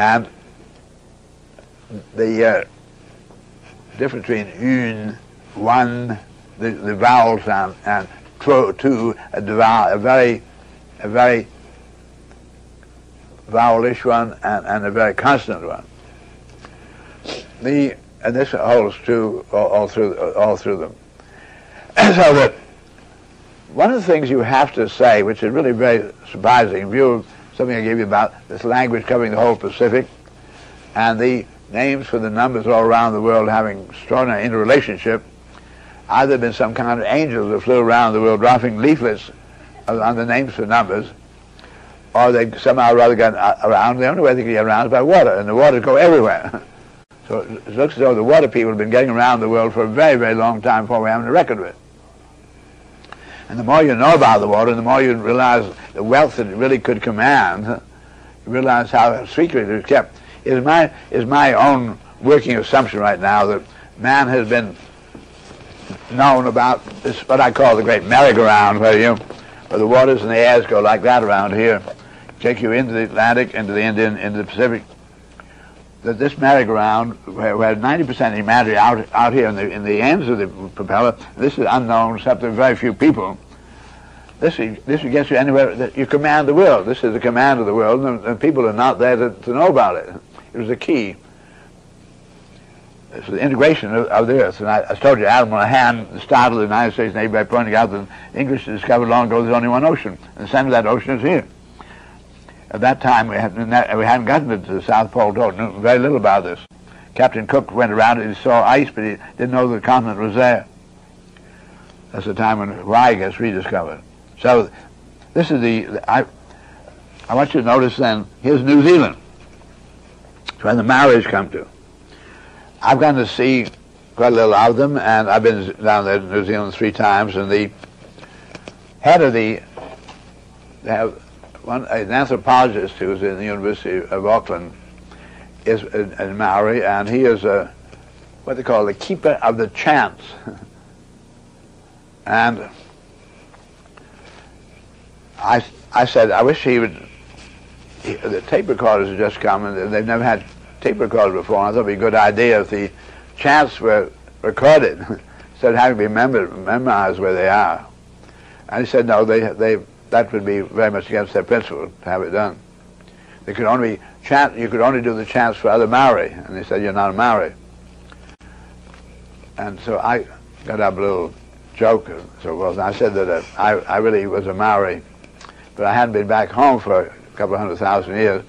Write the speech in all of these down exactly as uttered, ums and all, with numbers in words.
And the uh, difference between une, one, the, the vowel sound, and tro, two, a, vowel, a very, a very vowelish one and, and a very consonant one. The and this holds true all, all through all through them. So that one of the things you have to say, which is really very surprising, in view of something I gave you about this language covering the whole Pacific, and the names for the numbers all around the world having extraordinary interrelationship, either been some kind of angels that flew around the world dropping leaflets on the names for numbers, or they somehow or other got around. The only way they can get around is by water, and the waters go everywhere. So it looks as though the water people have been getting around the world for a very, very long time before we have a record of it. And the more you know about the water, the more you realize the wealth that it really could command, you realize how secretly it is kept. It is my, is my own working assumption right now that man has been known about this, what I call the great merry-go-round, where you, where the waters and the airs go like that around here, take you into the Atlantic, into the Indian, into the Pacific. That this merry-go-round, where, where ninety percent of humanity out out here in the in the ends of the propeller, this is unknown except to very few people. This this gets you anywhere that you command the world. This is the command of the world, and, and people are not there to, to know about it. It was the key. It's the integration of, of the earth. And I, I told you, Admiral Hand started the United States Navy by pointing out that the English discovered long ago there's only one ocean, and the center of that ocean is here. At that time, we hadn't, we hadn't gotten to the South Pole, told knew very little about this. Captain Cook went around and he saw ice, but he didn't know the continent was there. That's the time when Hawaii gets rediscovered. So this is the, I, I want you to notice then, here's New Zealand. It's where the Maoris come to. I've gone to see quite a little of them, and I've been down there in New Zealand three times, and the head of the, they have, One, an anthropologist who's in the University of Auckland is a, a Maori, and he is a, what they call the keeper of the chants. And I, I said, I wish he would, he, the tape recorders have just come, and they've never had tape recorders before, and I thought it would be a good idea if the chants were recorded, instead of having to be remembered, memorized where they are. And he said, no, they, they, that would be very much against their principle to have it done. They could only chant, you could only do the chants for other Maori, and they said, you're not a Maori. And so I got up a little joke and so forth, and I said that uh, I, I really was a Maori, but I hadn't been back home for a couple of hundred thousand years.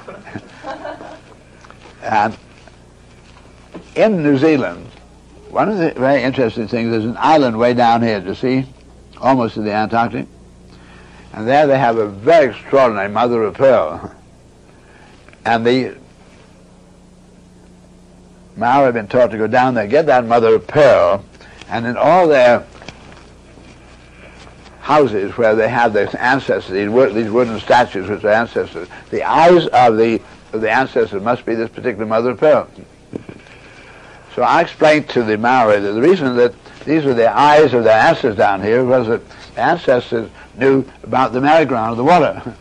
And in New Zealand, one of the very interesting things, there's an island way down here, do you see, almost to the Antarctic. And there they have a very extraordinary mother of pearl. And the Maori have been taught to go down there, get that mother of pearl, and in all their houses where they have their ancestors, these, wood, these wooden statues which are ancestors, the eyes of the, of the ancestors must be this particular mother of pearl. So I explained to the Maori that the reason that these are the eyes of their ancestors down here was that the ancestors knew about the merry-go-round of the water.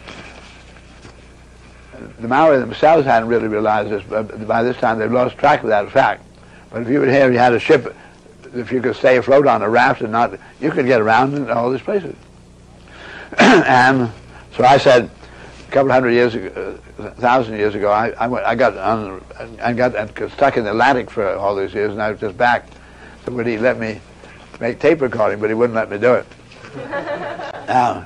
The Maori themselves hadn't really realized this, but by this time they've lost track of that fact. But if you would hear you had a ship, if you could stay afloat on a raft and not, you could get around in all these places. And so I said, a couple hundred years ago, a thousand years ago, I, I, went, I got on, I got stuck in the Atlantic for all these years, and I was just back. So would he let me make tape recording, but he wouldn't let me do it. Now,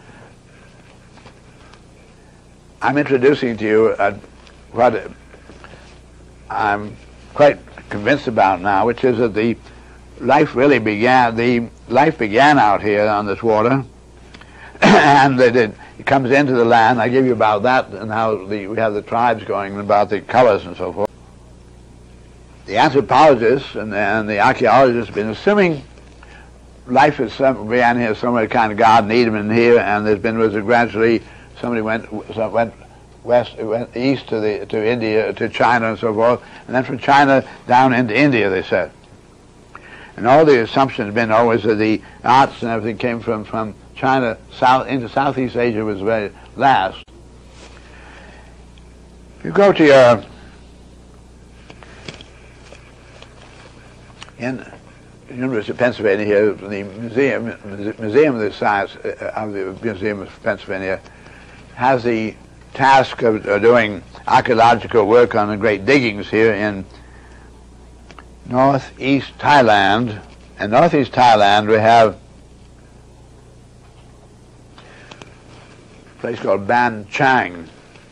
I'm introducing to you uh, what I'm quite convinced about now, which is that the life really began, the life began out here on this water, and that it, it comes into the land. I give you about that and how the, we have the tribes going and about the colors and so forth. The anthropologists and, and the archaeologists have been assuming life is some, began here somewhere, kind of Garden Eden in here, and there's been was gradually somebody went went west, went east to the to India, to China and so forth, and then from China down into India, they said. And all the assumption has been always that the arts and everything came from from China south into Southeast Asia was very last. If you go to your in University of Pennsylvania here, the museum, Museum of the Science of the Museum of Pennsylvania has the task of doing archaeological work on the great diggings here in northeast Thailand. In northeast Thailand, we have a place called Ban Chang.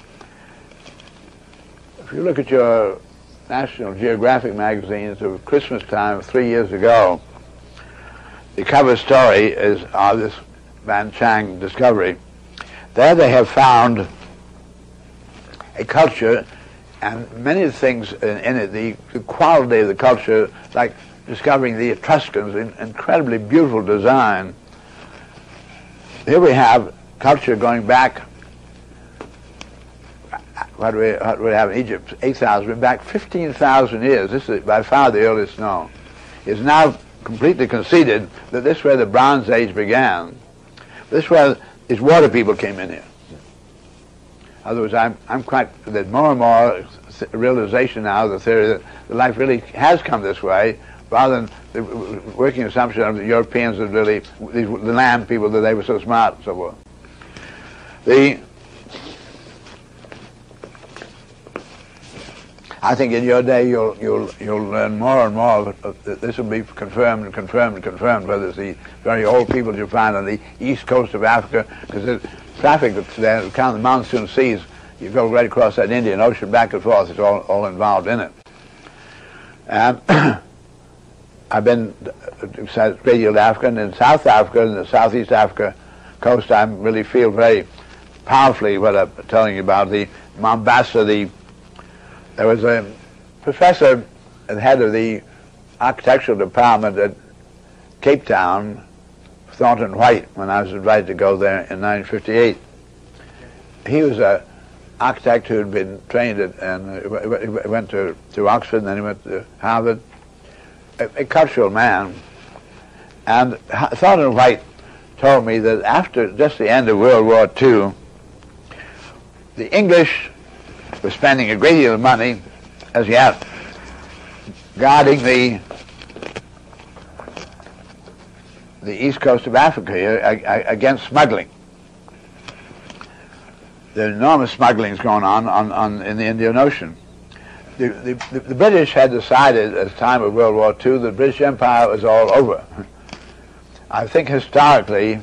If you look at your National Geographic magazines of Christmas time three years ago, the cover story is of this Ban Chang discovery. There they have found a culture, and many things in, in it, the, the quality of the culture, like discovering the Etruscans, in, incredibly beautiful design. Here we have culture going back, what do we, what do we have in Egypt? eight thousand, back fifteen thousand years. This is by far the earliest known. It's now completely conceded that this is where the Bronze Age began. This is where these water people came in here. In other words, I'm, I'm quite, there's more and more realization now of the theory that the life really has come this way, rather than the working assumption of the Europeans that really, the land people, that they were so smart and so forth. The I think in your day you'll you'll you'll learn more and more. This will be confirmed and confirmed and confirmed. Whether it's the very old people you find on the east coast of Africa, because the traffic that's there, kind of the monsoon seas, you go right across that Indian Ocean back and forth. It's all all involved in it. And I've been a great deal of Africa, and in South Africa, and the Southeast Africa coast, I really feel very powerfully what I'm telling you about the Mombasa, the There was a professor and head of the architectural department at Cape Town, Thornton White, when I was invited to go there in nineteen fifty-eight. He was an architect who had been trained at, and he went to, to Oxford, and then he went to Harvard, a, a cultural man. And Thornton White told me that after just the end of World War Two, the English were spending a great deal of money, as yet, guarding the the east coast of Africa here against smuggling. There are enormous smugglings going on, on, on in the Indian Ocean. The, the, the British had decided at the time of World War Two that the British Empire was all over. I think historically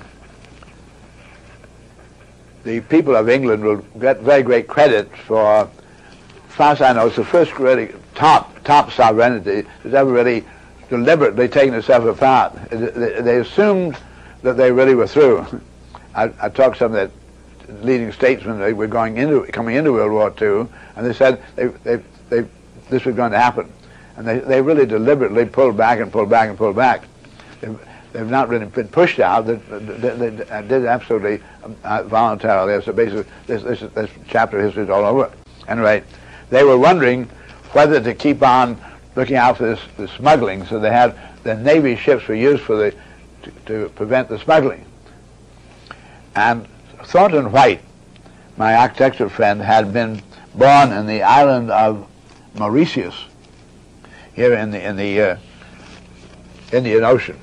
the people of England will get very great credit for, as far as I know, it's the first really top, top sovereignty that's ever really deliberately taken itself apart. They, they assumed that they really were through. I, I talked to some of the leading statesmen. They were going into, coming into World War Two, and they said they, they, they, this was going to happen. And they, they really deliberately pulled back and pulled back and pulled back. They, They've not really been pushed out. They, they, they did absolutely uh, voluntarily. So basically, this, this, this chapter of history is all over. Anyway, they were wondering whether to keep on looking out for this, this smuggling. So they had the Navy ships were used for the to, to prevent the smuggling. And Thornton White, my architectural friend, had been born in the island of Mauritius, here in the in the uh, Indian Ocean.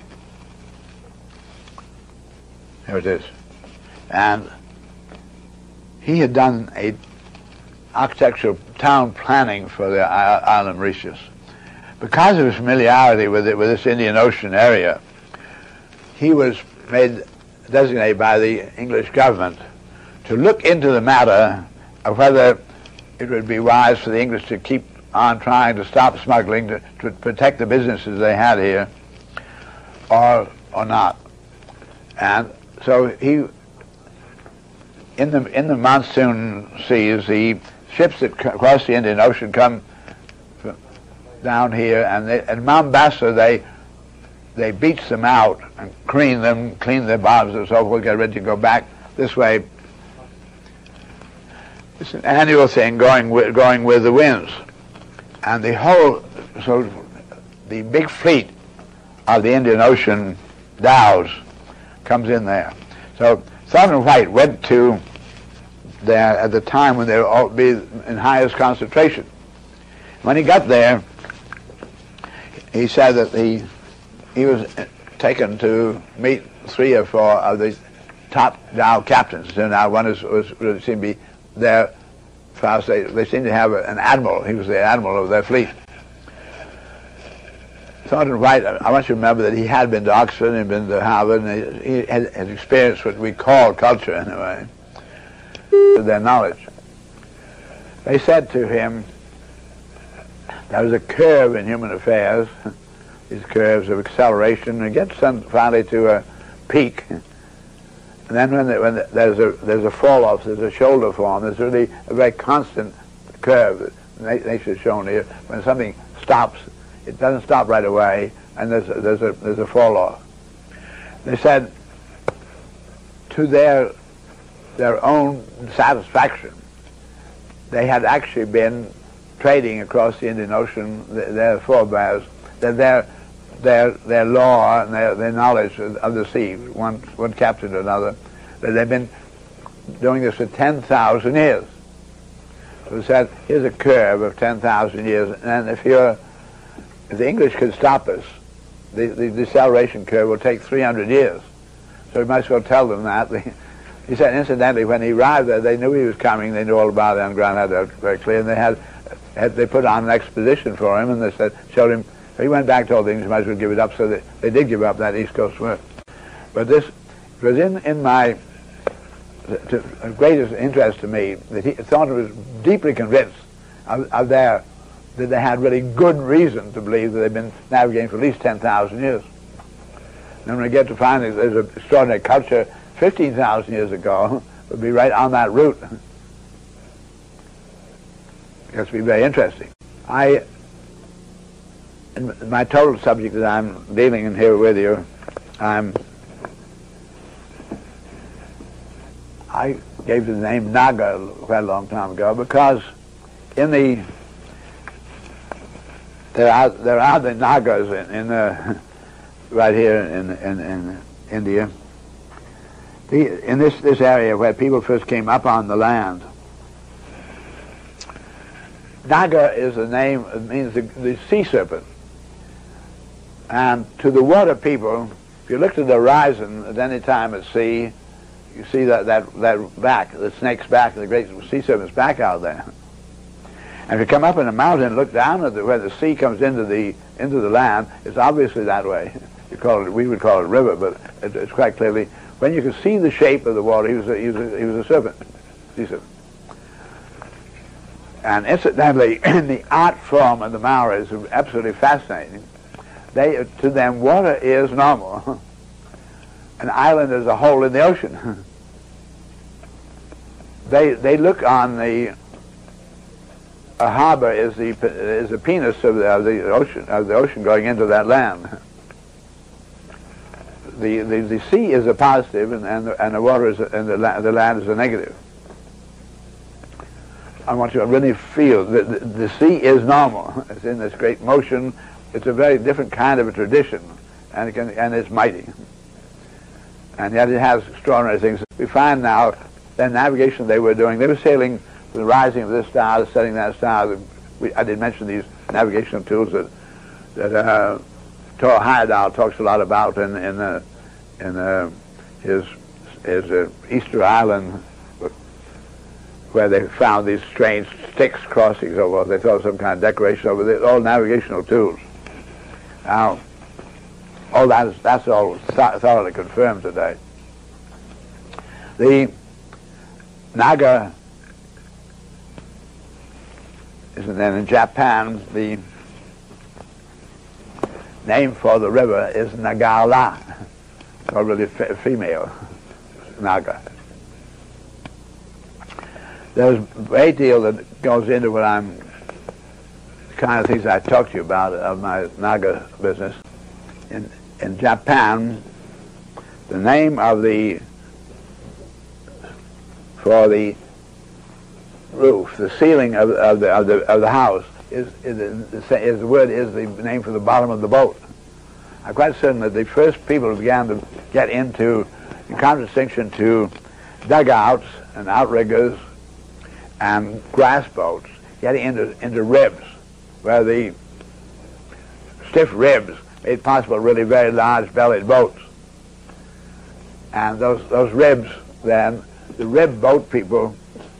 Here it is. And he had done a architectural town planning for the island Mauritius. Because of his familiarity with it, with this Indian Ocean area, he was made designated by the English government to look into the matter of whether it would be wise for the English to keep on trying to stop smuggling, to, to protect the businesses they had here, or or not. And so he, in the in the monsoon seas, the ships that cross the Indian Ocean come down here, and they, at Mombasa they they beach them out and clean them, clean their bottoms and so forth, get ready to go back this way. It's an annual thing, going with going with the winds, and the whole so the big fleet of the Indian Ocean dhows comes in there. So Thornton White went to there at the time when they would be in highest concentration. When he got there, he said that he he was taken to meet three or four of the top Dhow captains. So now one is was really seemed to be there. Fast they they seemed to have a, an admiral. He was the admiral of their fleet. Thornton Wright, I want you to remember that he had been to Oxford and been to Harvard, and he, he had, had experienced what we call culture in a way, with their knowledge. They said to him, there was a curve in human affairs, these curves of acceleration, and it gets some, finally to a peak. And then when, the, when the, there's a there's a fall off, there's a shoulder form. There's really a very constant curve that nature has shown here. When something stops, it doesn't stop right away, and there's a, there's a there's a fall off. They said, to their their own satisfaction, they had actually been trading across the Indian Ocean, their forebears, that their their their law and their, their knowledge of the sea, one one captain to another, that they've been doing this for ten thousand years. So it said, here's a curve of ten thousand years, and if you're if the English could stop us, the, the deceleration curve will take three hundred years. So we might as well tell them that. He said, incidentally, when he arrived there, they knew he was coming. They knew all about it on ground, had that very clear, and they had, had they put on an expedition for him, and they said, showed him. So he went back, told the English might as well give it up. So they, they did give up that East Coast work. But this was in in my to, to greatest interest to me that he Thornton was deeply convinced of, of their that they had really good reason to believe that they've been navigating for at least ten thousand years. And when we get to find that there's an extraordinary culture fifteen thousand years ago, would be right on that route. It has to be very interesting. I, in my total subject that I'm dealing in here with you, I'm, I gave the name Naga quite a long time ago because in the There are there are the Nagas in, in uh, right here in in, in India. The, in this this area where people first came up on the land, Naga is the name. It means the, the sea serpent. And to the water people, if you look to the horizon at any time at sea, you see that that that back, the snake's back, the great sea serpent's back out there. And if you come up in a mountain and look down at the, where the sea comes into the into the land, it's obviously that way. You call it, we would call it a river, but it, it's quite clearly when you can see the shape of the water. He was a, he was a, he was a serpent, sea serpent. And incidentally, the art form of the Maoris is absolutely fascinating. They to them, water is normal. An island is a hole in the ocean. They they look on the a harbor is the is the penis of the, of the ocean of the ocean going into that land. The the, the sea is a positive, and and the, and the water is a, and the, la the land is a negative. I want you to really feel that the, the sea is normal. It's in this great motion. It's a very different kind of a tradition, and it can, and it's mighty. And yet it has extraordinary things. We find now the navigation they were doing. They were sailing the rising of this star, the setting of that star. We, I did mention these navigational tools that that uh, Thor Heyerdahl talks a lot about in in, uh, in uh, his his uh, Easter Island, where they found these strange sticks crossings over. They thought some kind of decoration over there. All navigational tools. Now, all that is that's all thoroughly confirmed today. The Naga. And then in Japan, the name for the river is Nagala, or really f female, Naga. There's a great deal that goes into what I'm, the kind of things I talked to you about of my Naga business. In, in Japan, the name of the, for the roof, the ceiling of, of, the, of, the, of the house is, is, is the word is the name for the bottom of the boat. I'm quite certain that the first people who began to get into, in contradistinction to dugouts and outriggers and grass boats getting into, into ribs, where the stiff ribs made possible really very large bellied boats. And those, those ribs then, the rib boat people,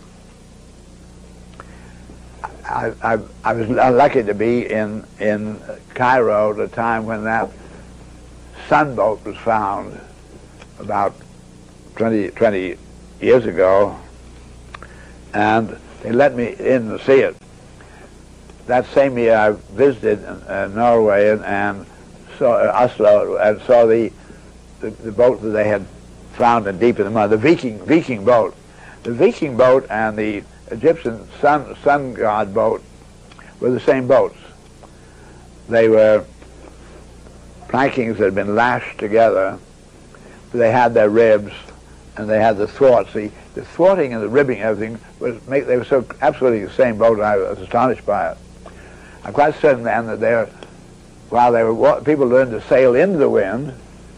I, I, I was lucky to be in, in Cairo at a time when that sunboat was found about twenty, twenty years ago, and they let me in to see it. That same year I visited uh, Norway and, and saw uh, Oslo and saw the, the the boat that they had found in deep in the mud, the Viking Viking boat. The Viking boat and the Egyptian sun sun god boat were the same boats. They were plankings that had been lashed together. They had their ribs and they had the thwarts. The, the thwarting and the ribbing, everything was make. They were so absolutely the same boat. I was astonished by it. I'm quite certain then that they were, while they were people learned to sail into the wind.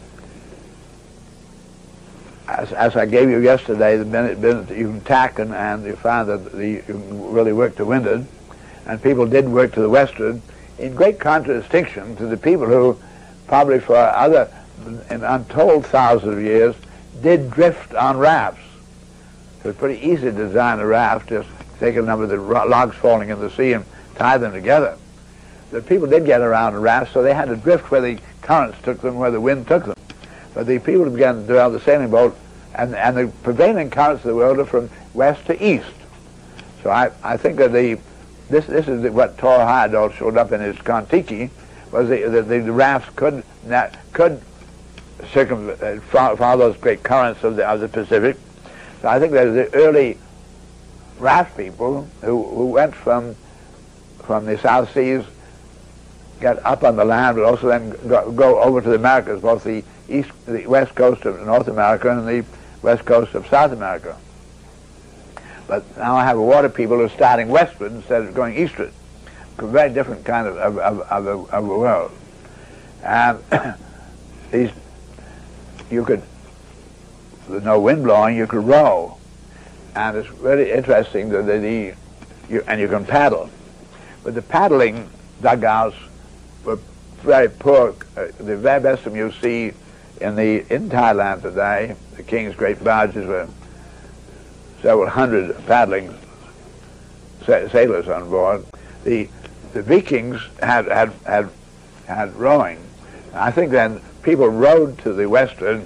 As, as I gave you yesterday, the minute, minute that you can tack and, and you find that the, you can really work to windward, and people did work to the westward, in great contradistinction to the people who, probably for other, in untold thousands of years, did drift on rafts. It was pretty easy to design a raft, just take a number of the logs falling in the sea and tie them together. The people did get around in rafts, so they had to drift where the currents took them, where the wind took them. But the people began to develop the sailing boat, and, and the prevailing currents of the world are from west to east. So I, I think that the this this is what Thor Heyerdahl showed up in his Kon-Tiki, was the, the, the rafts could not, could circum uh, follow, follow those great currents of the of the Pacific. So I think that the early raft people who who went from from the South Seas, got up on the land, but also then go, go over to the Americas, both the east, the west coast of North America and the west coast of South America. But now I have a water people who are starting westward instead of going eastward. A very different kind of of, of, of, the, of the world. And these, you could, with no wind blowing, you could row, and it's really interesting that the, the you, and you can paddle. But the paddling dugouts were very poor. Uh, the very best of them you see in the in Thailand today. The king's great barges were several hundred paddling sa sailors on board. The the Vikings had had had had rowing. I think then people rowed to the westward.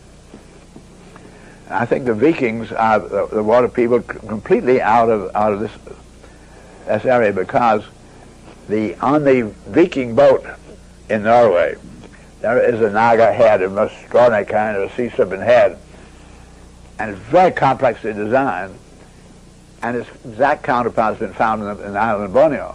I think the Vikings are the, the water people completely out of out of this this area, because the on the Viking boat in Norway there is a Naga head, a most extraordinary kind of a sea serpent head, and it's very complexly designed, and its exact counterpart has been found in the, in the island of Borneo.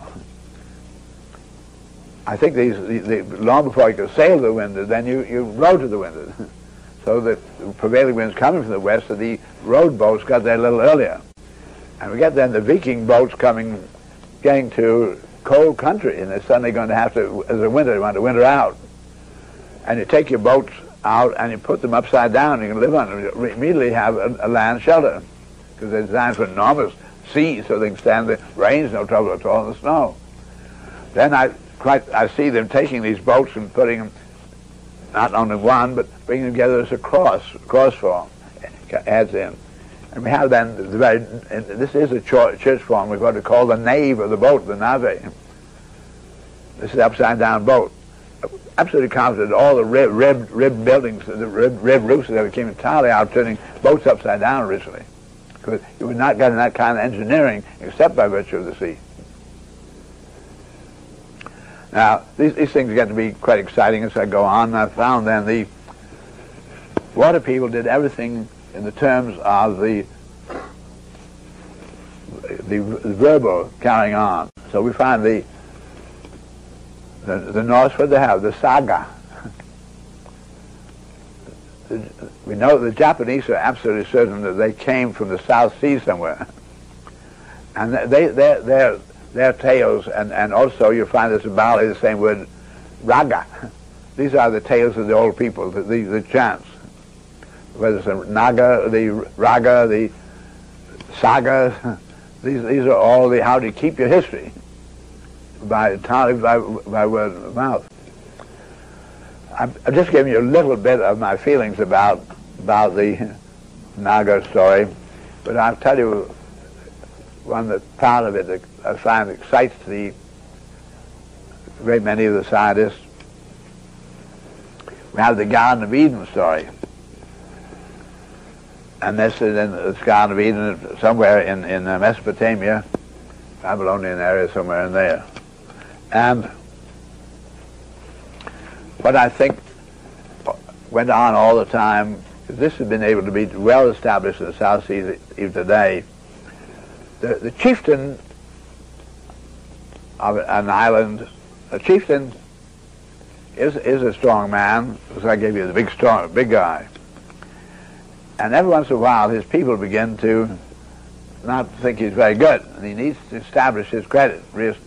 I think these the, the, long before you could sail to the windward, then you you rowed to the windward. So the prevailing winds coming from the west, so the rowed boats got there a little earlier. And we get then the Viking boats coming, getting to cold country, and they're suddenly going to have to, as a winter, they want to winter out. And you take your boats out and you put them upside down, you can live on them. You immediately have a, a land shelter, because they're designed for enormous seas, so they can stand the rains, no trouble at all, in the snow. Then I quite I see them taking these boats and putting them, not only one, but bringing them together as a cross, cross form, adds in. And we have then, the very, this is a church form, we're going to call the nave of the boat, the nave. This is an upside down boat. Absolutely confident all the rib, rib, rib buildings, the rib, rib roofs that came entirely out, turning boats upside down originally. Because you would not get that kind of engineering except by virtue of the sea. Now, these, these things get to be quite exciting as I go on. I found then the water people did everything in the terms of the, the, the verbal carrying on. So we find the, the, the Norse, what they have, the saga. the, we know the Japanese are absolutely certain that they came from the South Sea somewhere. And they, they, they're, their tales, and, and also you find this in Bali, the same word, raga. These are the tales of the old people, the, the, the chants. whether it's the Naga, the Raga, the Saga, these these are all the how to keep your history by by by word of mouth. I'm, I'm just giving you a little bit of my feelings about about the Naga story, but I'll tell you one that part of it that I find excites the great many of the scientists. We have the Garden of Eden story, and this is in the Garden of Eden somewhere in in Mesopotamia, Babylonian area, somewhere in there. And what I think went on all the time, this has been able to be well established in the South Seas even today. The, the chieftain of an island, a chieftain is is a strong man, as I gave you the big strong, big guy. And every once in a while, his people begin to not think he's very good, and he needs to establish his credit.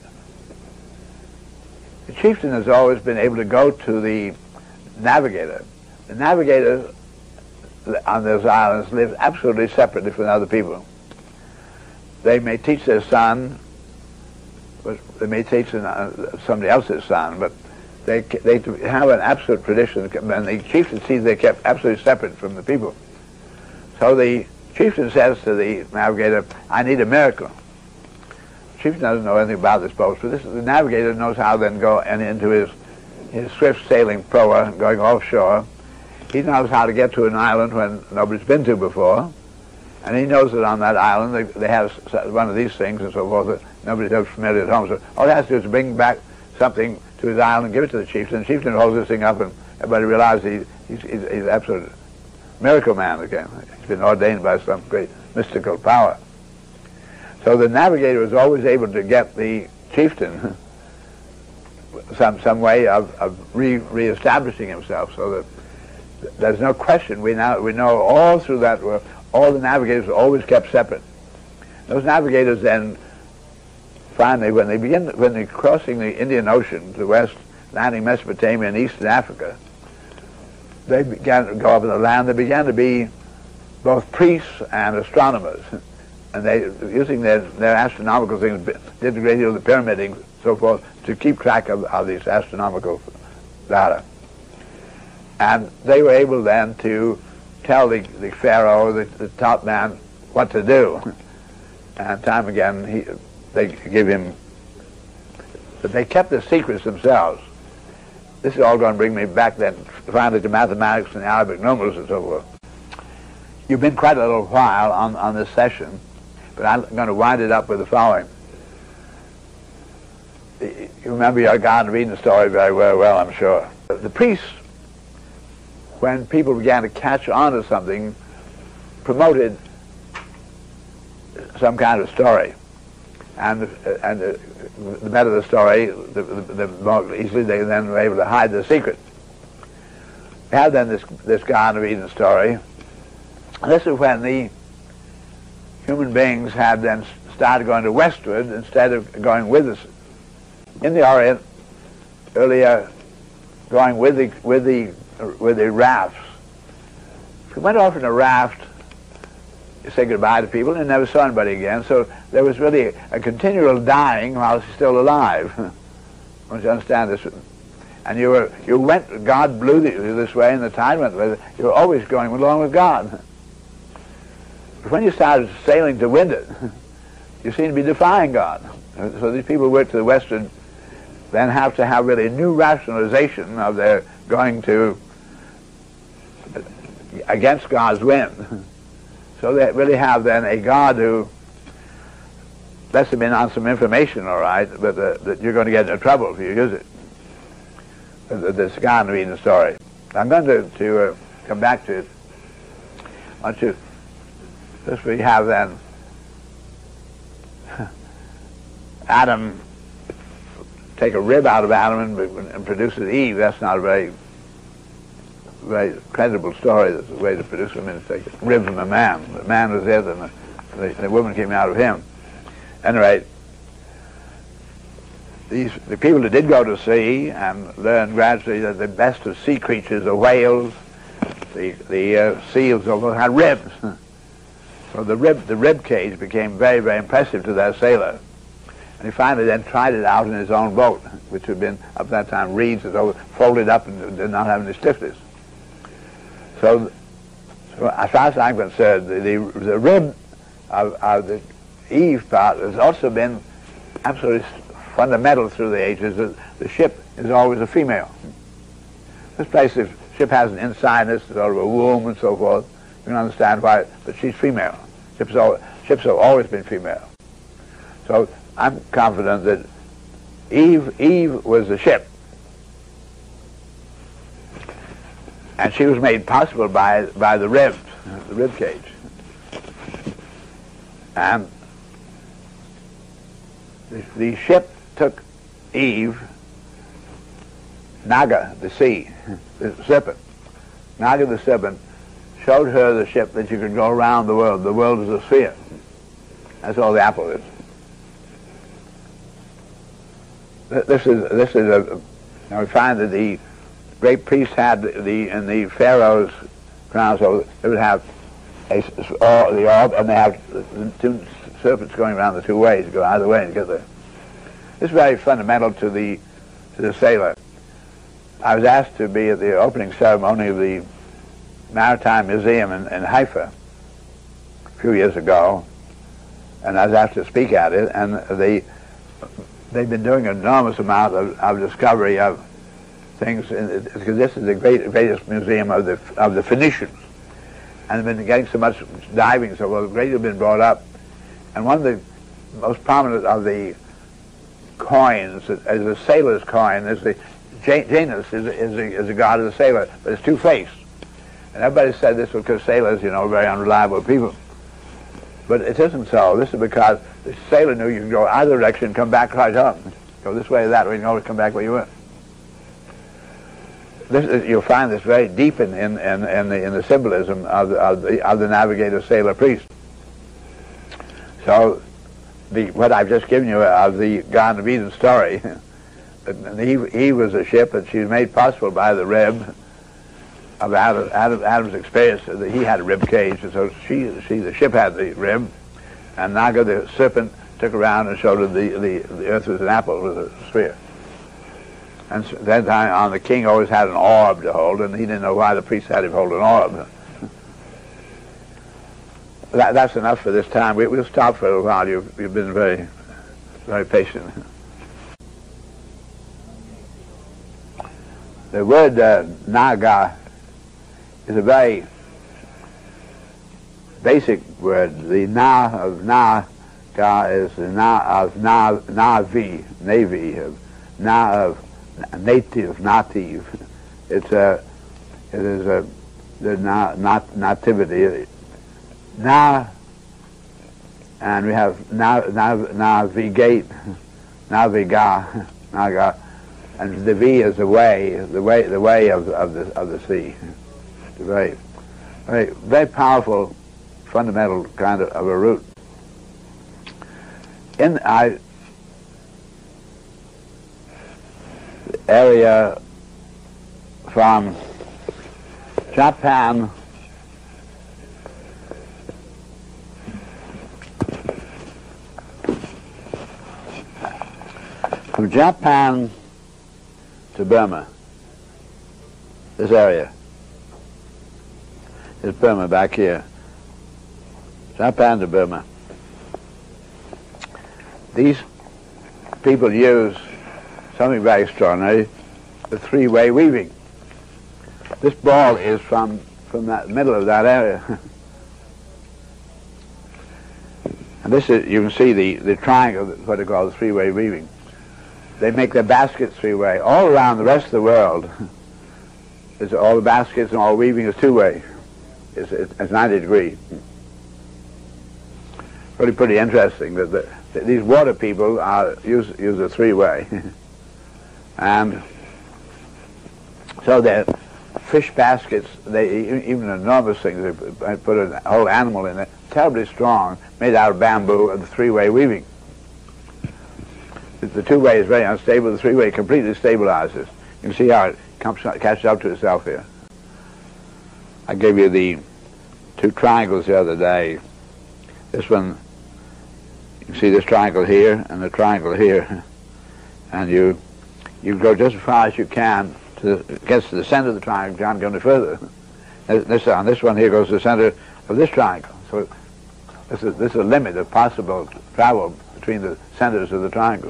The chieftain has always been able to go to the navigator. The navigator on those islands lives absolutely separately from other people. They may teach their son, but they may teach somebody else's son, but they they have an absolute tradition, and the chieftain sees they're kept absolutely separate from the people. So the chieftain says to the navigator, "I need a miracle." The chieftain doesn't know anything about this boat, so this, the navigator knows how then go and into his his swift sailing proa going offshore. He knows how to get to an island when nobody's been to before, and he knows that on that island they, they have one of these things and so forth that nobody's ever familiar at home. So all he has to do is bring back something to his island and give it to the chieftain. The chieftain holds this thing up, and everybody realizes he, he's, he's, he's absolute miracle man again. He's been ordained by some great mystical power. So the navigator was always able to get the chieftain some some way of, of re reestablishing himself, so that there's no question. We now we know all through that world, all the navigators were always kept separate. Those navigators then, finally, when they begin when they're crossing the Indian Ocean to the west, landing Mesopotamia and eastern Africa, they began to go up in the land. They began to be both priests and astronomers, and they, using their, their astronomical things, did a great deal of the pyramiding, so forth, to keep track of, of these astronomical data. And they were able then to tell the, the pharaoh, the, the top man, what to do. And time again, he, they give him, but they kept the secrets themselves. This is all going to bring me back then, finally, to mathematics and Arabic numerals and so forth. You've been quite a little while on, on this session, but I'm going to wind it up with the following. You remember your Garden of Eden story very well, well, I'm sure. The priests, when people began to catch on to something, promoted some kind of story. And, and the, the better the story, the, the, the more easily they then were able to hide the secret. We have then this, this Garden of Eden story. This is when the human beings had then started going to westward instead of going with us. In the Orient, earlier going with the, with the, with the rafts. If you went off in a raft, you say goodbye to people and you never saw anybody again. So there was really a continual dying while he's still alive. Don't you understand this? And you were you went. God blew you this way, and the tide went with it. You were always going along with God. But when you started sailing to wind it, you seem to be defying God. So these people who work to the western then have to have really a new rationalization of their going to against God's wind. So they really have then a God who lets them in on some information, all right, but uh, that you're going to get into trouble if you use it. This Garden of Eden story. I'm going to, to uh, come back to it. I want you, this we have then Adam, take a rib out of Adam and, and produces Eve. That's not a very very credible story. That's a way to produce a man. Take a rib from a man. The man was it, and the, the, the woman came out of him. Anyway, these the people that did go to sea and learned gradually that the best of sea creatures are whales, the, the uh, seals almost had ribs. So the rib, the rib cage became very, very impressive to that sailor. And he finally then tried it out in his own boat, which had been, up at that time, reeds that were folded up and did not have any stiffness. So, so as far as I'm concerned, the, the, the rib of, of the Eve part has also been absolutely fundamental through the ages. The, the ship is always a female. This place, the ship has an insideness, sort of a womb and so forth. You can understand why, but she's female. Ships, all, ships have always been female. So I'm confident that Eve, Eve was the ship. And she was made possible by, by the ribs, the rib cage. And the, the ship took Eve, Naga, the sea, the serpent. Naga the serpent showed her the ship that you could go around the world. The world is a sphere. That's all the apple is. This is this is a. Now we find that the great priests had the in the pharaoh's crown, so they would have a, all the orb, and they have the two serpents going around the two ways, go either way and get there. This is very fundamental to the to the sailor. I was asked to be at the opening ceremony of the Maritime Museum in, in Haifa a few years ago, and I was asked to speak at it, and they, they've been doing an enormous amount of, of discovery of things, because this is the great, greatest museum of the, of the Phoenicians, and they've been getting so much diving, so well, great have been brought up, and one of the most prominent of the coins is a sailor's coin. Is the Janus is, is, the, is the god of the sailor, but it's two-faced. And everybody said this was because sailors, you know, are very unreliable people. But it isn't so. This is because the sailor knew you could go either direction and come back right home. Go this way or that way, and always come back where you were. This is, you'll find this very deep in, in, in, in, the, in the symbolism of the, of the, of the navigator, sailor, priest. So the, what I've just given you of the Garden of Eden story, Eve, Eve was a ship, and she was made possible by the rib of Adam, Adam, Adam's experience. That he had a rib cage, and so she, she, the ship had the rib, and Naga, the serpent, took around and showed her the, the, the earth was an apple, was a sphere. And so that time on, the king always had an orb to hold, and he didn't know why the priest had him hold an orb. that, that's enough for this time. We, we'll stop for a while. You've, you've been very, very patient. The word uh, Naga is a very basic word. The Na of Naga is the Na of Na, Navi, Navy, of Na of native, native. It's a, it is a, the na, nat, nativity. Na, and we have na, na, navigate, naviga, naga. And the V is the way, the way, the way of of the of the sea. It's a very, very, very powerful, fundamental kind of, of a root. In I area from Japan from Japan to Burma. This area is Burma back here. Japan to Burma. These people use something very extraordinary, the three-way weaving. This ball is from, from that middle of that area. And this is, you can see the, the triangle, what they call the three-way weaving. They make their baskets three-way. All around the rest of the world, is all the baskets and all weaving is two-way. It's, it's ninety degree. Really pretty interesting that the, that these water people are use use a three-way, and so their fish baskets, they even enormous things. They put a whole animal in it, terribly strong, made out of bamboo, and the three-way weaving. The two-way is very unstable. The three-way completely stabilizes. You can see how it comes, catches up to itself here. I gave you the two triangles the other day. This one, you can see this triangle here and the triangle here, and you you go just as far as you can to the, it gets to the center of the triangle. You can't go any further. This on this one here goes to the center of this triangle. So this is this is a limit of possible travel between the centers of the triangle.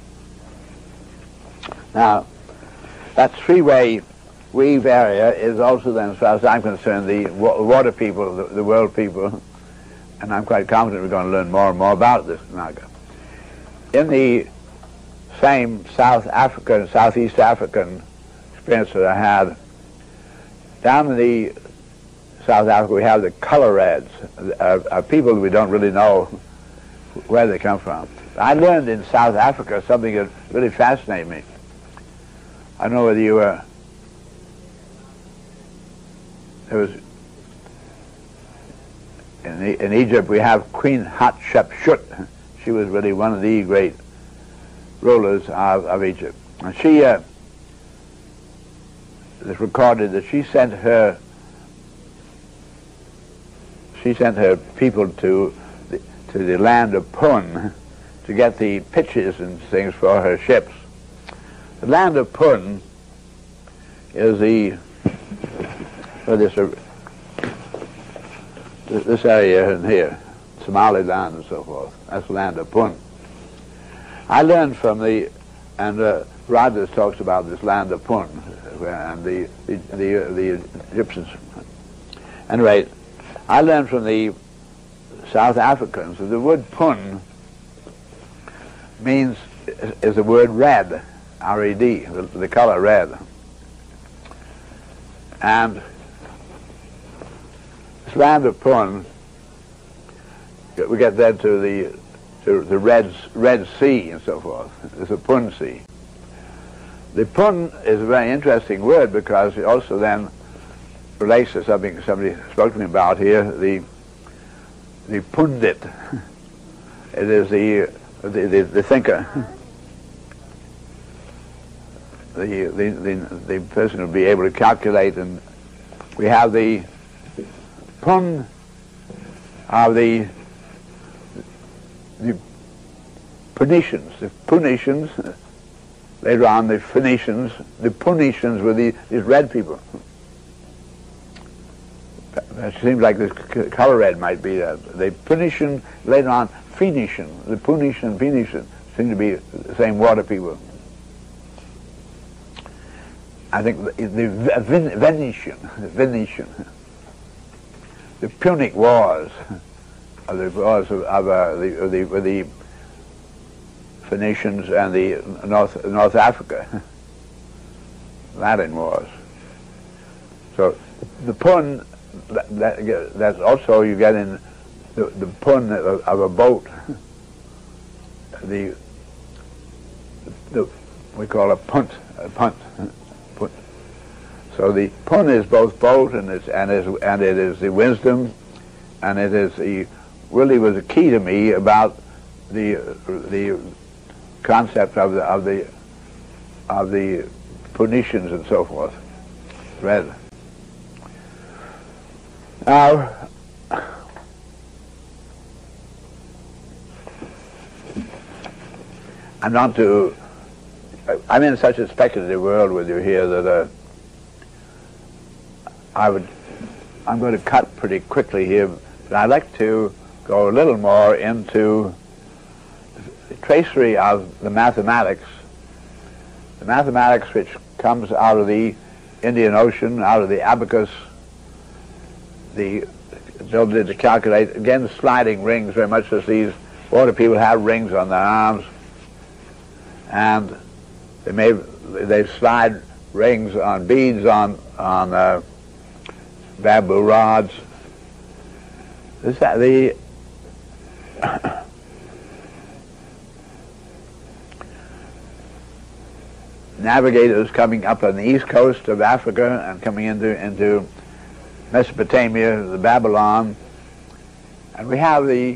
Now, that three-way weave area is also then, as far as I'm concerned, the water people, the, the world people, and I'm quite confident we're going to learn more and more about this Naga. In the same South African, Southeast African experience that I had, down in the South Africa we have the color reds, uh, uh, people we don't really know where they come from. I learned in South Africa something that really fascinated me. I don't know whether you were, there was, in, the, in Egypt we have Queen Hatshepsut. She was really one of the great rulers of, of Egypt. And she, uh, it's recorded that she sent her, she sent her people to the, to the land of Pun to get the pitches and things for her ships. The land of Pun is the, well, this, uh, this area in here, Somaliland and so forth. That's the land of Pun. I learned from the, and uh, Rogers talks about this land of Pun and the, the, the, uh, the Egyptians. Anyway, I learned from the South Africans that the word Pun means, is the word red, R E D, the, the color red. And this land of Pun, we get then to the to the Red, Red Sea and so forth. It's a Pun Sea. The Pun is a very interesting word because it also then relates to something somebody spoke to me about here, the the pundit. It is the the, the, the thinker. The, the, the, the person will be able to calculate, and we have the Pun of the the Phoenicians, the Phoenicians, later on the Phoenicians, the Phoenicians were the, these red people. It seems like the color red might be that. The Phoenician, later on Phoenician, the Phoenician, Phoenician seem to be the same water people. I think the, the Venetian, the Venetian, the Punic Wars, of the wars of, of uh, the, of the, of the Phoenicians and the North North Africa, Latin wars. So the Pun, that, that, that's also you get in the, the Pun of, of a boat. The, the we call a punt, a punt. So the Pun is both boat and it's and is and it is the wisdom, and it is the really was a key to me about the the concept of the of the of the Phoenicians and so forth. Red. Now, I'm not to. I'm in such a speculative world with you here that. Uh, I would, I'm going to cut pretty quickly here, but I'd like to go a little more into the tracery of the mathematics, the mathematics which comes out of the Indian Ocean, out of the abacus, the ability to calculate, again, sliding rings, very much as these water people have rings on their arms, and they may, they slide rings on beads on, on uh, bamboo rods. This, the navigators coming up on the east coast of Africa and coming into into Mesopotamia, the Babylon, and we have the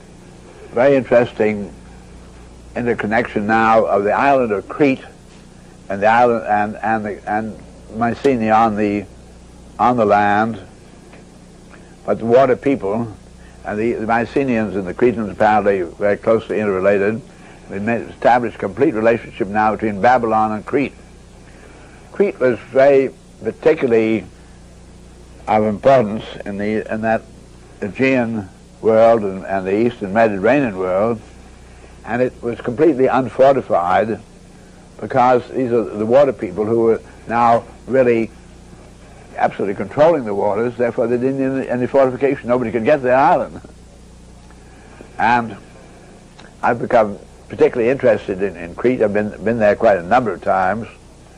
very interesting interconnection now of the island of Crete and the island and and the and Mycenae on the on the land, but the water people, and the, the Mycenaeans and the Cretans apparently very closely interrelated. We established complete relationship now between Babylon and Crete. Crete was very particularly of importance in the in that Aegean world and, and the Eastern Mediterranean world, and it was completely unfortified because these are the water people who were now really absolutely controlling the waters. Therefore, they didn't need any, any fortification. Nobody could get to their island. And I've become particularly interested in, in Crete. I've been been there quite a number of times.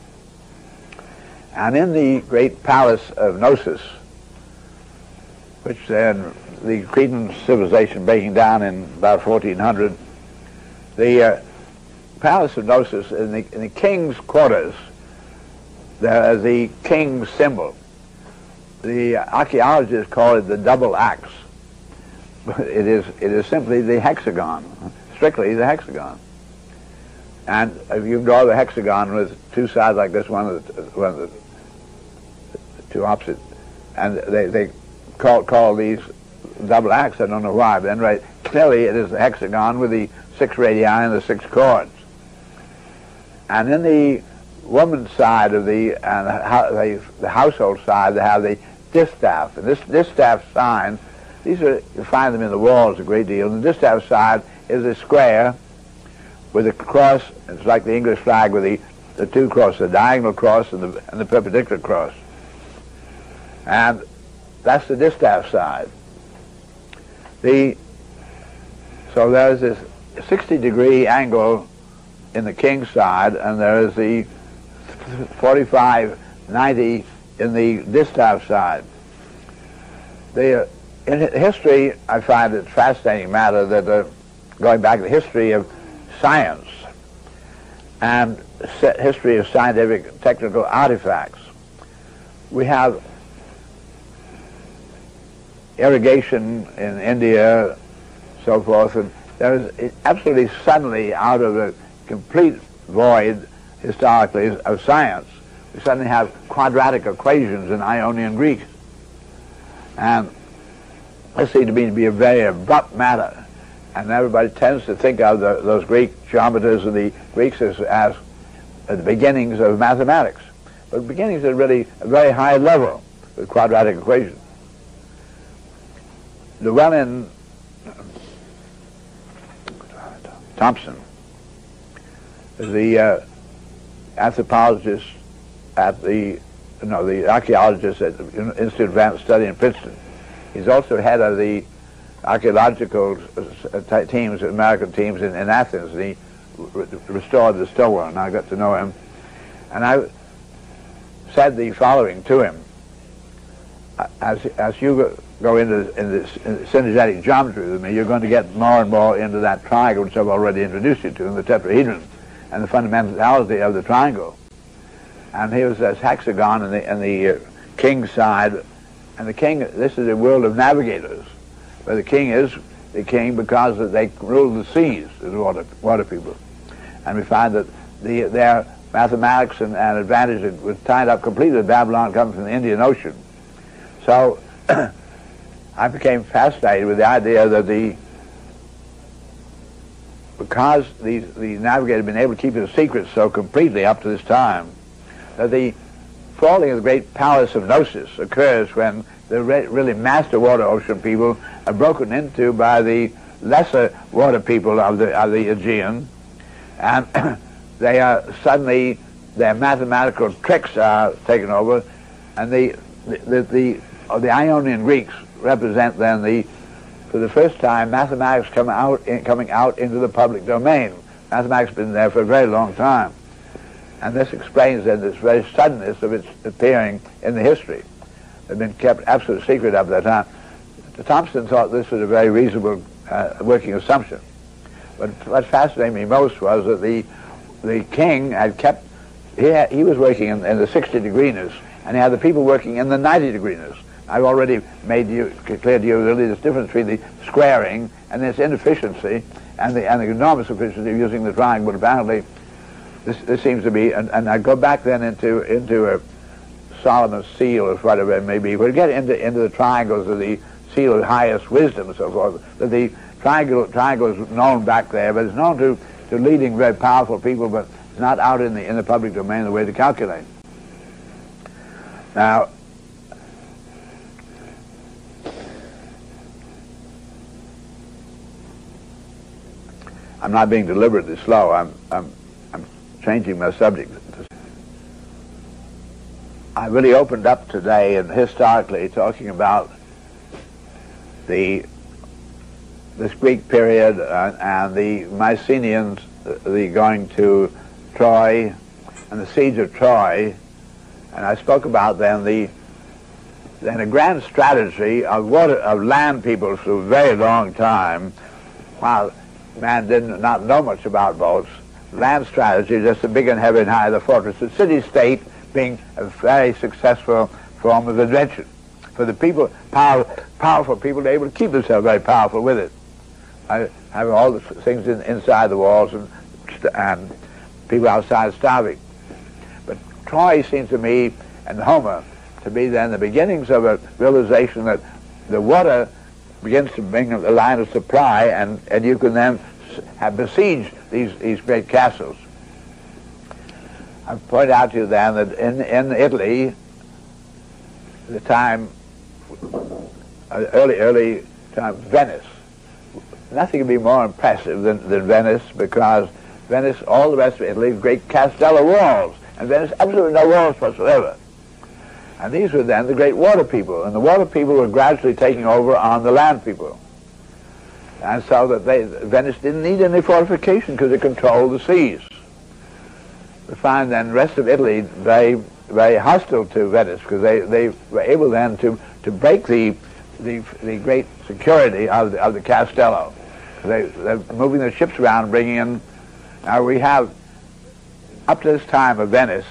And in the great palace of Knossos, which then the Cretan civilization breaking down in about fourteen hundred, the uh, palace of Knossos, in the, in the king's quarters, there is the king's symbol. The archaeologists call it the double axe. But it is, it is simply the hexagon, strictly the hexagon. And if you draw the hexagon with two sides like this, one of the, one of the, the two opposite, and they, they call, call these double axe, I don't know why, but then right, clearly it is the hexagon with the six radii and the six chords. And in the woman's side of the, and the, the household side, they have the distaff. And this distaff sign, these are, you find them in the walls a great deal. And the distaff side is a square with a cross. It's like the English flag with the, the two crosses, the diagonal cross and the, and the perpendicular cross. And that's the distaff side. The, so there's this sixty degree angle in the king's side, and there is the forty-five ninety in the distaff side. The, uh, in history, I find it fascinating matter that uh, going back to the history of science and history of scientific technical artifacts, we have irrigation in India, so forth, and there is absolutely suddenly, out of a complete void historically of science, we suddenly have quadratic equations in Ionian Greek. And this seems to me to be a very abrupt matter. And everybody tends to think of the, those Greek geometers and the Greeks as, as the beginnings of mathematics. But beginnings at really a very high level with quadratic equations. Llewellyn Thompson is the uh, anthropologist at the, no, the archaeologist at the Institute of Advanced Study in Princeton. He's also head of the archaeological uh, teams, American teams in, in Athens. And he re restored the Stillwell, and I got to know him. And I said the following to him: as, as you go, go into in this in synergetic geometry with me, you're going to get more and more into that triangle, which I've already introduced you to, in the tetrahedron, and the fundamentality of the triangle. And here was this hexagon in the, in the uh, king's side. And the king, this is a world of navigators, where the king is the king because they rule the seas, the water, water people. And we find that the, their mathematics and, and advantage was tied up completely with Babylon coming from the Indian Ocean. So I became fascinated with the idea that the, because these, the navigators had been able to keep it a secret so completely up to this time, that the falling of the great palace of Knossos occurs when the re really master water ocean people are broken into by the lesser water people of the, of the Aegean, and they are suddenly, their mathematical tricks are taken over, and the, the, the, the, uh, the Ionian Greeks represent then the, for the first time, mathematics come out in, coming out into the public domain. Mathematics has been there for a very long time. And this explains then this very suddenness of its appearing in the history. It had been kept absolute secret up to that time. Thompson thought this was a very reasonable uh, working assumption. But what fascinated me most was that the the king had kept, he, had, he was working in, in the sixty degrees, and he had the people working in the ninety degrees. I've already made you clear to you really this difference between the squaring and its inefficiency and the, and the enormous efficiency of using the triangle. But apparently this, this seems to be, and, and I go back then into into a Solomon's seal or whatever it may be. We get into into the triangles of the seal of highest wisdom and so forth. That the triangle triangle is known back there, but it's known to, to leading very powerful people, but it's not out in the in the public domain the way to calculate. Now, I'm not being deliberately slow. I'm I'm I'm changing my subject. I really opened up today and historically talking about the this Greek period uh, and the Mycenaeans, uh, the going to Troy and the siege of Troy, and I spoke about then the then a grand strategy of water of land peoples for a very long time, while man did not know much about boats. Land strategy, just the big and heavy and high, the fortress, the city-state being a very successful form of adventure. For the people, power, powerful people, they're able to keep themselves very powerful with it. I have all the things in, inside the walls and, and people outside starving. But Troy seems to me, and Homer, to be then the beginnings of a realization that the water begins to bring a line of supply, and, and you can then have besieged these, these great castles. I point out to you then that in, in Italy, the time, uh, early, early time, Venice, nothing could be more impressive than, than Venice, because Venice, all the rest of Italy, great castella walls, and Venice, absolutely no walls whatsoever. And these were then the great water people, and the water people were gradually taking over on the land people. And so that they, Venice didn't need any fortification because it controlled the seas. We find then the rest of Italy very, very hostile to Venice, because they, they were able then to, to break the, the, the great security of the, of the Castello. They, they're moving their ships around, bringing in. Now we have, up to this time of Venice,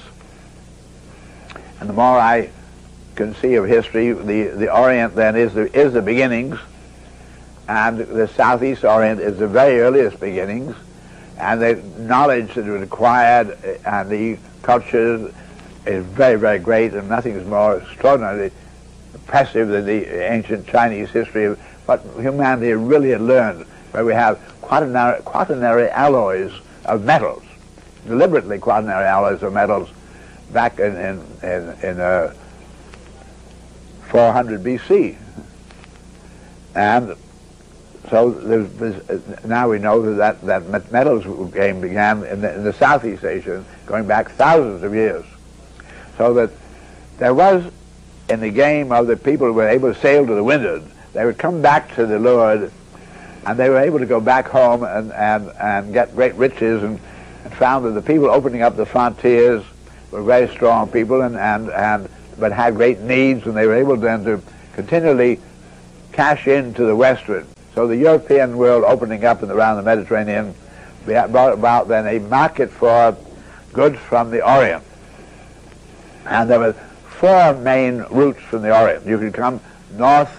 and the more I can see of history, the, the Orient then is the, is the beginnings, and the Southeast Orient is the very earliest beginnings, and the knowledge that was acquired and the culture is very, very great, and nothing is more extraordinarily impressive than the ancient Chinese history of what humanity really had learned, where we have quaternary, quaternary alloys of metals, deliberately quaternary alloys of metals, back in in in, in uh, four hundred B C, and so there's, there's, now we know that that, that metals game began in the, in the Southeast Asia, going back thousands of years. So that there was, in the game of the people who were able to sail to the windward, they would come back to the leeward, and they were able to go back home and and and get great riches, and, and found that the people opening up the frontiers were very strong people, and, and, and but had great needs, and they were able then to continually cash into the westward. So the European world opening up and around the Mediterranean brought about then a market for goods from the Orient. And there were four main routes from the Orient. You could come north,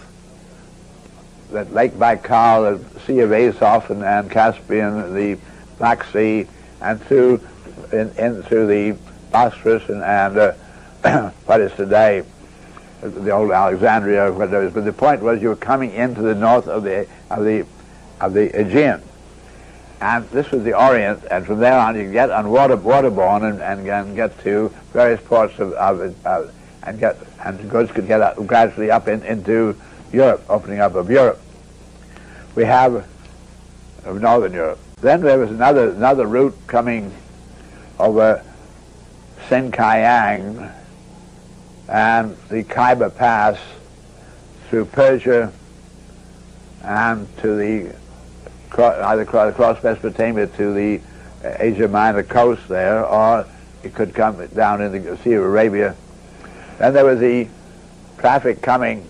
that Lake Baikal, the Sea of Azov, and, and Caspian, the Black Sea, and through in, in through the Bosphorus and, and uh, what is today the old Alexandria or whatever it is. But the point was you were coming into the north of the of the of the Aegean, and this was the Orient. And from there on, you could get on water waterborne and, and, and get to various ports of, of uh, and get and goods could get up, gradually up in, into Europe, opening up of Europe. We have of Northern Europe. Then there was another another route coming over Sinkiang and the Khyber Pass through Persia and to the either across Mesopotamia to the Asia Minor coast there, or it could come down in the Sea of Arabia. Then there was the traffic coming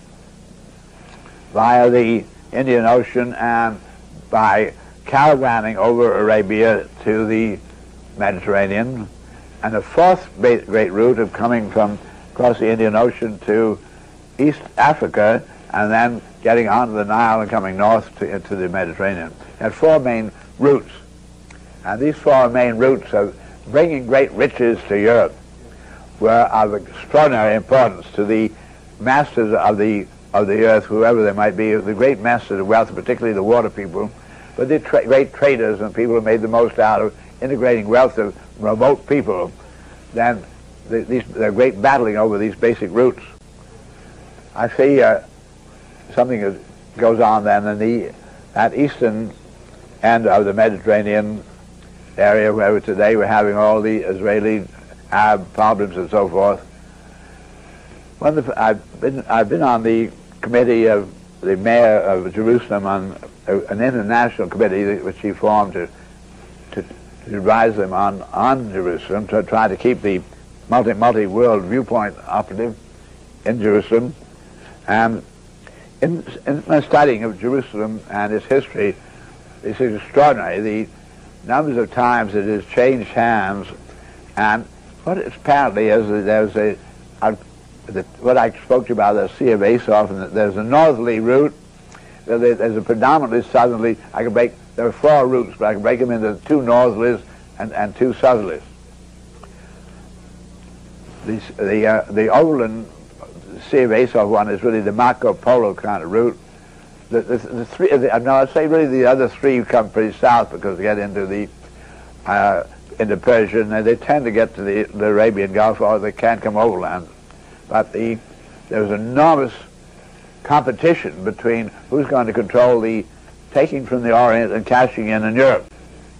via the Indian Ocean and by caravanning over Arabia to the Mediterranean, and the fourth great route of coming from across the Indian Ocean to East Africa and then getting onto the Nile and coming north to, into the Mediterranean. It had four main routes, and these four main routes have, bringing great riches to Europe were of extraordinary importance to the masters of the of the earth, whoever they might be, the great masters of wealth, particularly the water people, but the tra great traders and people who made the most out of integrating wealth of remote people, then the, these, the great battling over these basic routes. I see uh, something that goes on then in the at eastern end of the Mediterranean area, where today we're having all the Israeli Arab problems and so forth. One of the, I've been I've been on the committee of the mayor of Jerusalem on a, an international committee which he formed to, to to advise them on on Jerusalem, to try to keep the multi multi world viewpoint operative in Jerusalem. And in, in my studying of Jerusalem and its history, it's extraordinary the numbers of times it has changed hands, and what it apparently is that there's a, a the, what I spoke to you about, the Sea of Azov, and there's a northerly route, there's a predominantly southerly. I can break, there are four routes, but I can break them into two northerlies and, and two southerlies. The, the, uh, the overland Sea of Azov one is really the Marco Polo kind of route. The, the, the three, the, no, I'd say really the other three come pretty south because they get into the uh, into Persia, and they tend to get to the, the Arabian Gulf, or they can't come overland. But the there was enormous competition between who's going to control the taking from the Orient and cashing in in Europe.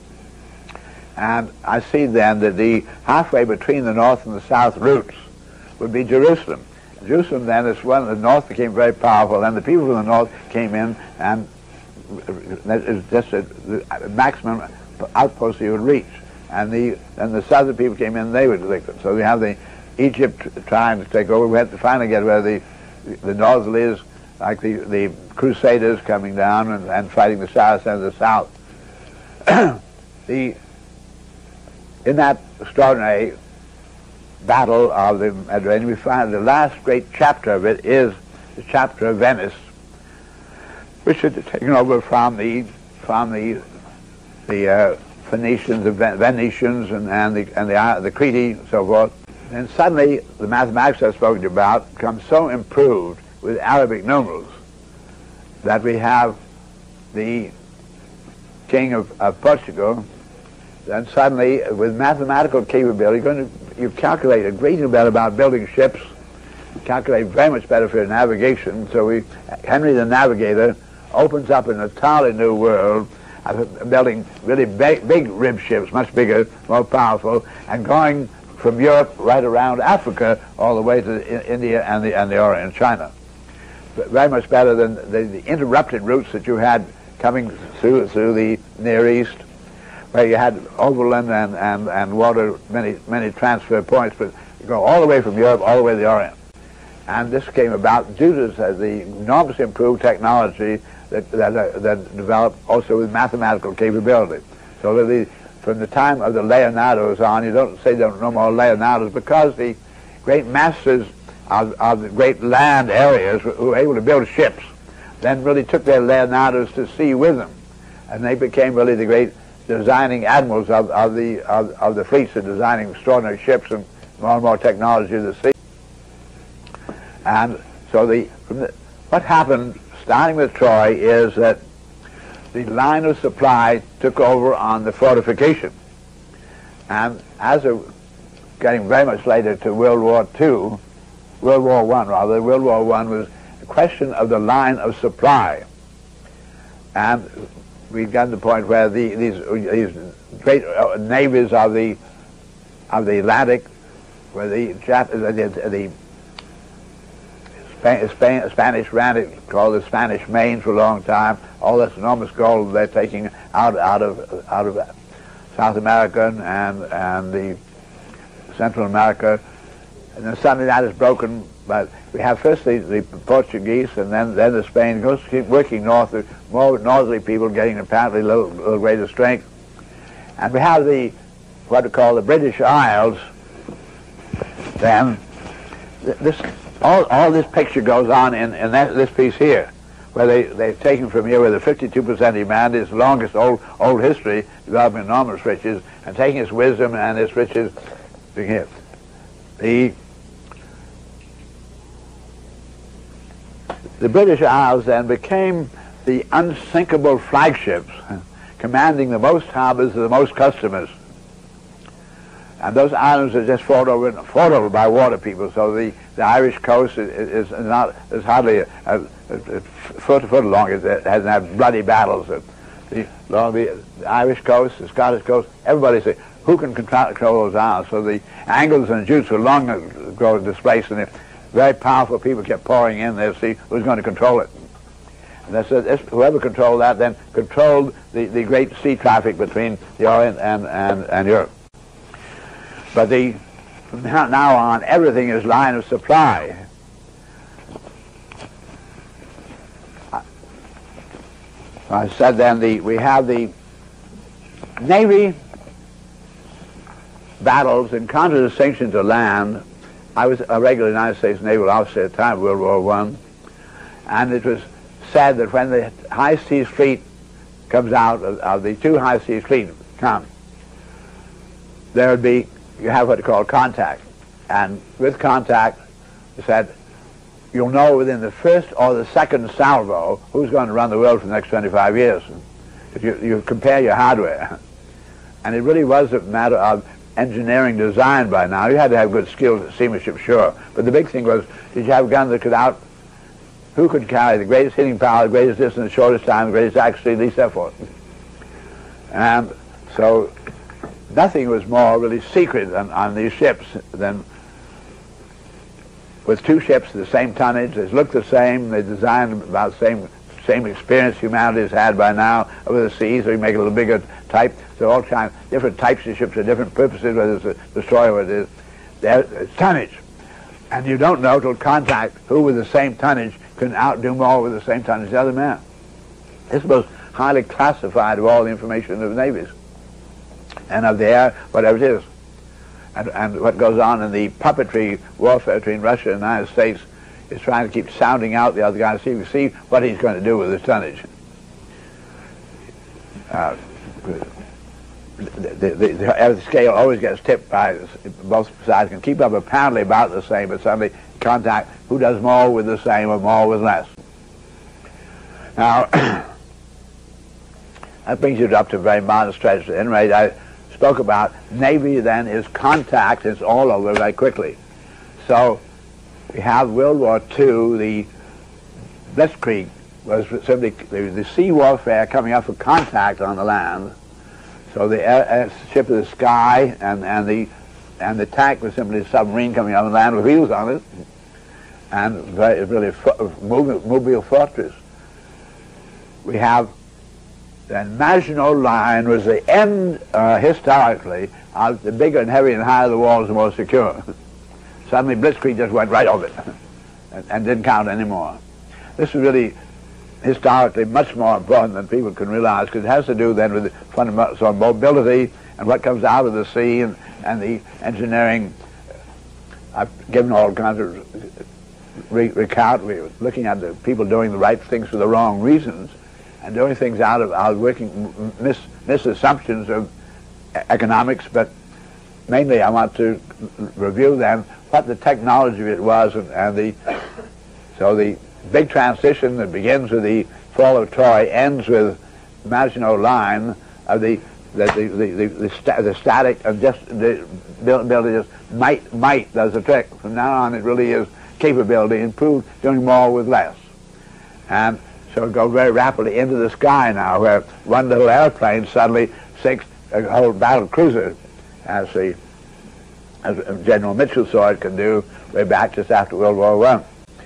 And I see then that the halfway between the north and the south routes would be Jerusalem. Jerusalem then is when the north became very powerful, and the people from the north came in, and it was just a, the maximum outpost you would reach. And the and the southern people came in, they were victims. So we have the Egypt trying to take over. We had to finally get where the the northerlies, like the the Crusaders coming down and, and fighting the Saracens and the south. the in that extraordinary battle of the Mediterranean, we find the last great chapter of it is the chapter of Venice, which had taken over from the from the the uh, Phoenicians, the Venetians, and, and the and the uh, the Crete, and so forth. And suddenly, the mathematics I spoke to you about becomes so improved with Arabic numerals that we have the king of, of Portugal. Then suddenly, with mathematical capability, you're going to you calculate a great deal better about building ships, calculate very much better for navigation. So we, Henry the Navigator opens up an entirely new world, uh, building really big, big rib ships, much bigger, more powerful, and going from Europe right around Africa all the way to the, India and the and the Orient, China. But very much better than the, the interrupted routes that you had coming through through the Near East, where you had overland and, and, and water, many many transfer points, but you go all the way from Europe, all the way to the Orient. And this came about due to the enormously improved technology that, that, uh, that developed also with mathematical capability. So that the, from the time of the Leonardos on, you don't say there are no more Leonardos, because the great masters of, of the great land areas who were able to build ships then really took their Leonardos to sea with them. And they became really the great designing admirals of, of the of, of the fleets, and designing extraordinary ships and more and more technology of the sea. And so the, from the what happened starting with Troy is that the line of supply took over on the fortification. And as of getting very much later to World War Two, World War One rather, World War One was a question of the line of supply. And we've gotten to the point where the, these these great uh, navies of the of the Atlantic, where the Jap the, the, the Spain, Spain, Spanish ran it, called the Spanish Main for a long time. All this enormous gold they're taking out out of out of South America and and the Central America, and then suddenly that is broken. But we have first the, the Portuguese, and then then the Spain goes to keep working north. More northerly people getting apparently a little, little greater strength, and we have the what we call the British Isles. Then this all all this picture goes on in in that, this piece here, where they, they've taken from here where the fifty-two percent of humanity is the longest old, old history, developing enormous riches, and taking its wisdom and its riches to here. The, the British Isles then became the unsinkable flagships, commanding the most harbors and the most customers. And those islands are just fought over, fought over by water people. So the, the Irish coast is, is not is hardly a, a, a foot to foot long. It hasn't had bloody battles. The, along the, the Irish coast, the Scottish coast, everybody say who can control, control those islands. So the Angles and Jutes were long ago displaced, and the very powerful people kept pouring in there to see who's going to control it. And that's, that's, whoever controlled that then controlled the, the great sea traffic between the Orient and, and, and Europe. But the, from now on, everything is line of supply. I, I said then the, we have the Navy battles in contradistinction to land. I was a regular United States naval officer at the time of World War One, and it was said that when the high seas fleet comes out of, of the two high seas fleets come, there would be, you have what you call contact. And with contact, it said, you'll know within the first or the second salvo who's going to run the world for the next twenty-five years. If you, you compare your hardware. And it really was a matter of engineering design by now. You had to have good skills at seamanship, sure. But the big thing was, did you have guns that could out, who could carry the greatest hitting power, the greatest distance, the shortest time, the greatest accuracy, least effort. And so nothing was more really secret on, on these ships than with two ships of the same tonnage. They look the same. They designed about the same same experience humanity has had by now over the seas. So you make it a little bigger type. So all kinds different types of ships for different purposes, whether it's a destroyer or it is. It's tonnage, and you don't know till contact who with the same tonnage can outdo more with the same tonnage as the other man. It's the most highly classified of all the information of navies and of the air, whatever it is. And, and what goes on in the puppetry warfare between Russia and the United States is trying to keep sounding out the other guy to see, we see what he's going to do with his tonnage. Uh, the, the, the, the scale always gets tipped by both sides, can keep up apparently about the same, but suddenly contact who does more with the same or more with less. Now, that brings you up to a very modern stretch. At any rate, I spoke about Navy then is contact, it's all over very quickly. So we have World War Two, the Blitzkrieg was simply the, the sea warfare coming up for contact on the land. So the air, air, ship of the sky and, and the and the tank was simply a submarine coming on the land with wheels on it, and very, really mobile, mobile fortress. We have the Maginot Line was the end, uh, historically, of the bigger and heavier and higher the walls, the more secure. Suddenly Blitzkrieg just went right over it and, and didn't count anymore. This is really historically much more important than people can realize, because it has to do then with the fundamental mobility and what comes out of the sea and, and the engineering. I've given all kinds of re recount. We were looking at the people doing the right things for the wrong reasons and doing things out of, out of working mis misassumptions of economics, but mainly I want to review then what the technology of it was, and, and the so the big transition that begins with the fall of Troy ends with Maginot Line of the the the the, the, the, sta the static and just the ability just might might does the trick. From now on, it really is capability improved, doing more with less, and so it goes very rapidly into the sky now, where one little airplane suddenly sinks a whole battle cruiser, as the as General Mitchell saw it can do way back just after World War One.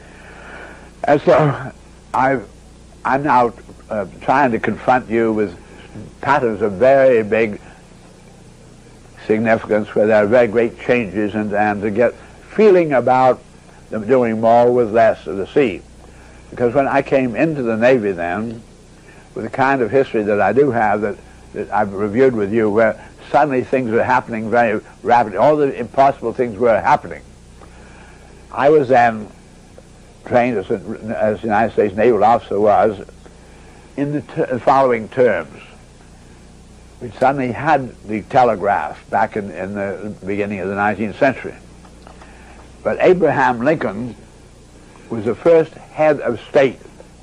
And so I've, I'm now uh, trying to confront you with patterns of very big significance, where there are very great changes, and, and to get feeling about them doing more with less of the sea. Because when I came into the Navy then, with the kind of history that I do have, that, that I've reviewed with you, where suddenly things were happening very rapidly, all the impossible things were happening. I was then trained as, a, as the United States naval officer was in the ter following terms. We suddenly had the telegraph back in, in the beginning of the nineteenth century. But Abraham Lincoln was the first head of state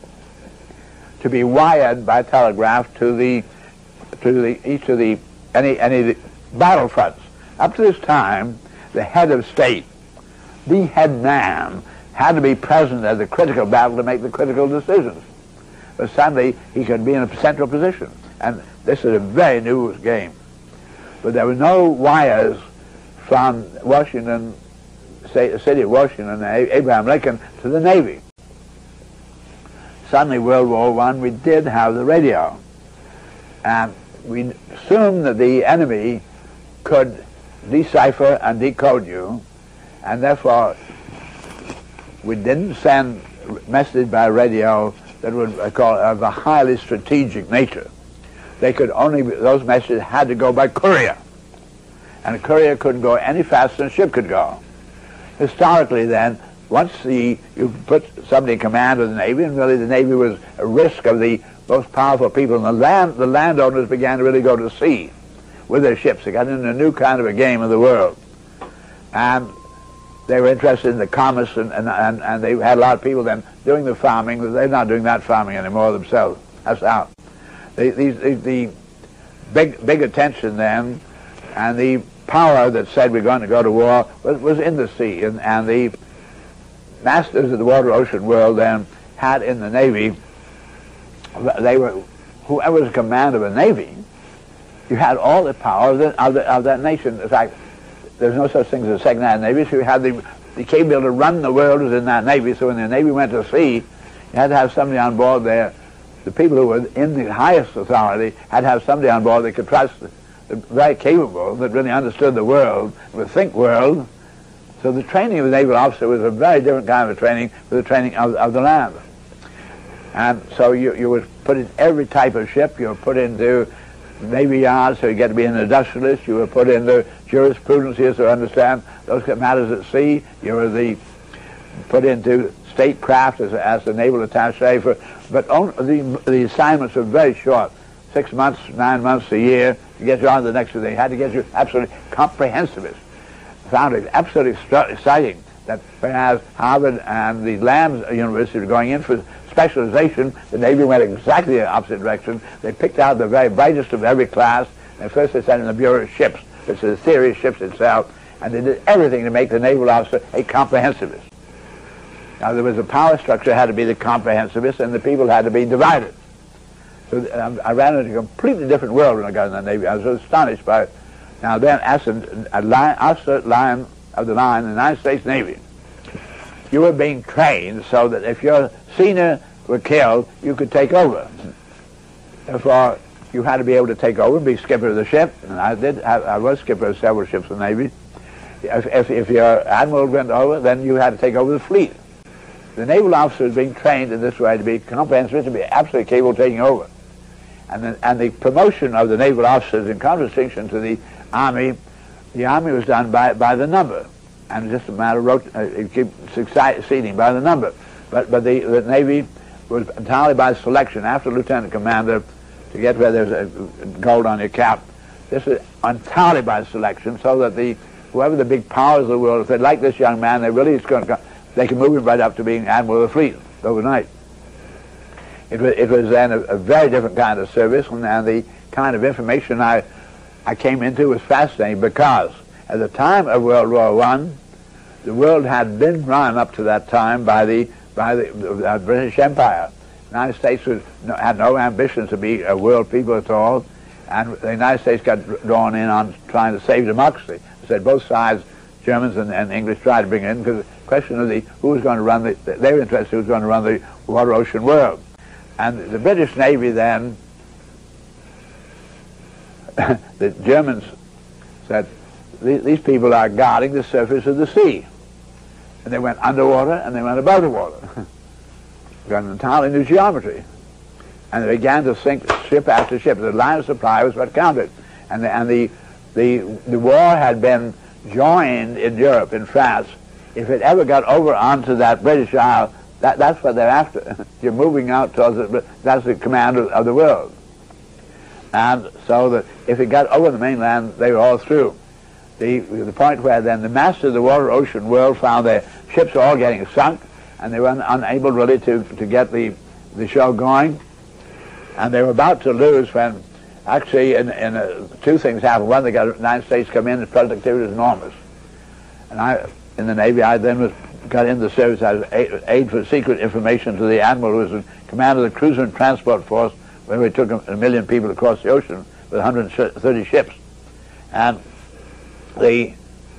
to be wired by telegraph to the to the each of the any any of the battlefronts. Up to this time, the head of state, the head man, had to be present at the critical battle to make the critical decisions. But suddenly he could be in a central position, and this is a very new game. But there were no wires from Washington, say, the city of Washington, Abraham Lincoln, to the Navy. Suddenly, World War One, we did have the radio, and we assumed that the enemy could decipher and decode you, and therefore we didn't send messages by radio that would I call of a highly strategic nature. They could only, those messages had to go by courier, and a courier couldn't go any faster than a ship could go. Historically then, once the, you put somebody in command of the Navy, and really the Navy was a risk of the most powerful people in the land, the landowners began to really go to sea with their ships. They got into a new kind of a game of the world. And they were interested in the commerce, and, and, and, and they had a lot of people then doing the farming. They're not doing that farming anymore themselves. That's out. The, the, the, the big, big attention then, and the power that said we're going to go to war was, was in the sea. And, and the masters of the water ocean world then had in the Navy, they were, whoever was in command of a Navy, you had all the power of, the, of, the, of that nation. In fact, there's no such thing as a second-hand Navy, so you had the, the capability to run the world was in that Navy. So when the Navy went to sea, you had to have somebody on board there. The people who were in the highest authority had to have somebody on board they could trust, very capable, that really understood the world, would think world. So the training of the naval officer was a very different kind of a training from the training of, of the land. And so you, you were put in every type of ship. You were put into Navy yards, so you get to be an industrialist. You were put into jurisprudence here to understand those matters at sea. You were the put into statecraft as, as the naval attaché. For, but only, the, the assignments were very short, six months, nine months, a year, to get you on to the next thing. They had to get you absolutely comprehensivist. Found it absolutely exciting that whereas Harvard and the land university were going in for specialization, the Navy went exactly the opposite direction. They picked out the very brightest of every class, and first they sent in the Bureau of Ships, which is the theory of ships itself, and they did everything to make the naval officer a comprehensivist. Now there was a power structure that had to be the comprehensivist, and the people had to be divided. So um, I ran into a completely different world when I got in the Navy. I was astonished by it. Now then, as a, a line, officer line of the line, the United States Navy, you were being trained so that if your senior were killed, you could take over. Therefore, you had to be able to take over and be skipper of the ship, and I did. I, I was skipper of several ships in the Navy. If, if, if your admiral went over, then you had to take over the fleet. The naval officer was being trained in this way to be comprehensive, to be absolutely capable of taking over. And the, and the promotion of the naval officers, in contradistinction to the Army, the Army was done by, by the number, and just a matter of rot uh, keep succeeding by the number. But, but the, the Navy was entirely by selection. After lieutenant commander, to get where there's a gold on your cap, this is entirely by selection, so that the whoever the big powers of the world, if they like this young man, they really is going to, they can move him right up to being admiral of the fleet overnight. It was, it was then a, a very different kind of service, and, and the kind of information I, I came into was fascinating, because at the time of World War One, the world had been run up to that time by the by the, the British Empire. The United States was, no, had no ambition to be a world people at all, and the United States got drawn in on trying to save democracy. I said both sides, Germans and, and English, tried to bring it in, because the question of the who was going to run the, they were interested who was going to run the water ocean world. And the British Navy then, the Germans said, these people are guarding the surface of the sea. And they went underwater and they went above the water. Got an entirely new geometry. And they began to sink ship after ship. The line of supply was what counted. And the, and the, the, the war had been joined in Europe, in France. If it ever got over onto that British Isle, that, that's what they're after. You're moving out towards it, that's the command of, of the world. And so that if it got over the mainland, they were all through. The, the point where then the masters of the water, ocean world found their ships were all getting sunk, and they were un unable really to, to get the, the show going. And they were about to lose when actually in, in a, two things happened. One, they got the United States come in, the productivity was enormous. And I, in the Navy, I then was, got into the service as aid, aid for secret information to the Admiral, who was in command of the Cruiser and Transport Force, where we took a, a million people across the ocean with one hundred thirty ships. And the,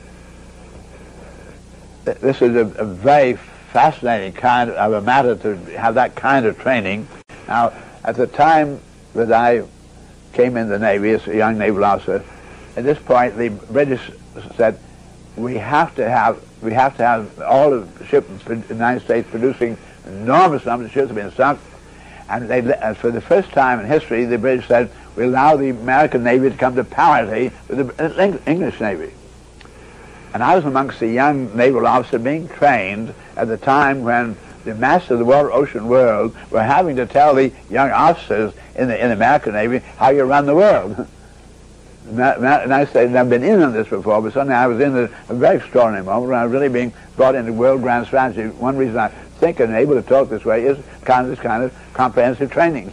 this is a, a very fascinating kind of a matter to have that kind of training. Now, at the time that I came in the Navy as a young naval officer, at this point the British said, we have to have we have to have all of the ships in the United States producing enormous numbers of ships have been sunk, and they, uh, for the first time in history, the British said, we allow the American Navy to come to parity with the English Navy. And I was amongst the young naval officers being trained at the time when the masters of the water, ocean world were having to tell the young officers in the, in the American Navy how you run the world. And I said, I've been in on this before, but suddenly I was in a, a very extraordinary moment when I was really being brought into world grand strategy. One reason I think I'm able to talk this way is kind of this kind of comprehensive training.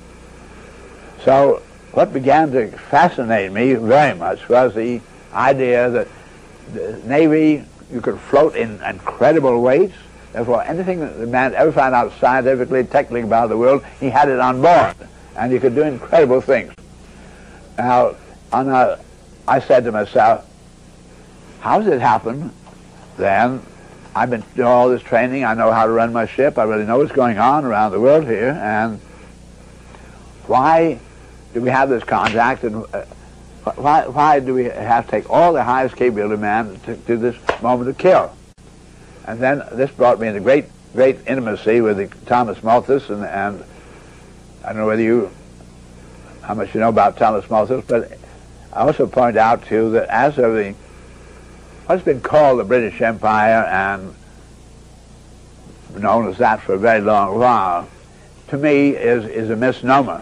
So what began to fascinate me very much was the idea that the Navy, you could float in incredible weights. Therefore, anything that the man ever found out scientifically, technically about the world, he had it on board, and he could do incredible things. Now, on a, I said to myself, how does it happen then? I've been doing all this training, I know how to run my ship, I really know what's going on around the world here, and why do we have this contact, and uh, why, why do we have to take all the highest capability of man to, to this moment of kill? And then this brought me into great, great intimacy with the Thomas Malthus, and, and I don't know whether you, how much you know about Thomas Malthus, but I also point out to you that as of the, what's been called the British Empire, and known as that for a very long while, to me is, is a misnomer.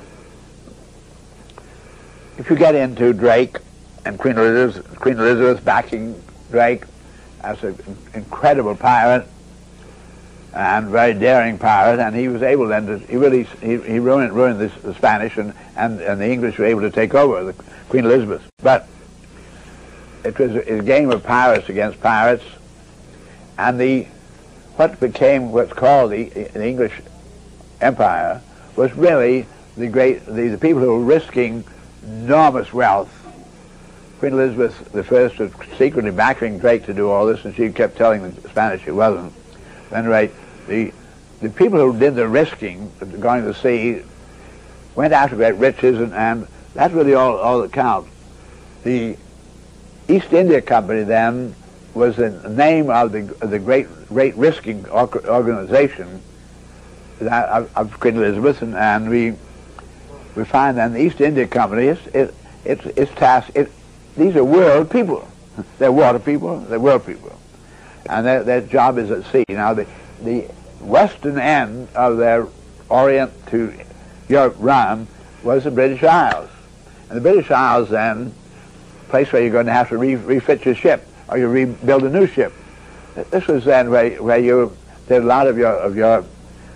If you get into Drake and Queen Elizabeth, Queen Elizabeth backing Drake as an incredible pirate and very daring pirate, and he was able then to, he really, he, he ruined, ruined the, the Spanish, and, and, and the English were able to take over the Queen Elizabeth. But it was a, a game of pirates against pirates, and the, what became what's called the, the English Empire was really the great, the, the people who were risking enormous wealth. Queen Elizabeth the First was secretly backing Drake to do all this, and she kept telling the Spanish she wasn't. At any rate, the, the people who did the risking, going to sea, went after great riches, and, and that's really all, all that counts. The East India Company then was the name of the, of the great, great risking organization that, of, of Queen Elizabeth, and, and we we find then the East India Company, it's, it, it's, it's task, it, these are world people. They're water people, they're world people. And their, their job is at sea. Now, the, the western end of their Orient to Europe run was the British Isles. And the British Isles then, a place where you're going to have to re refit your ship, or you rebuild a new ship. This was then where, where you did a lot of your, of your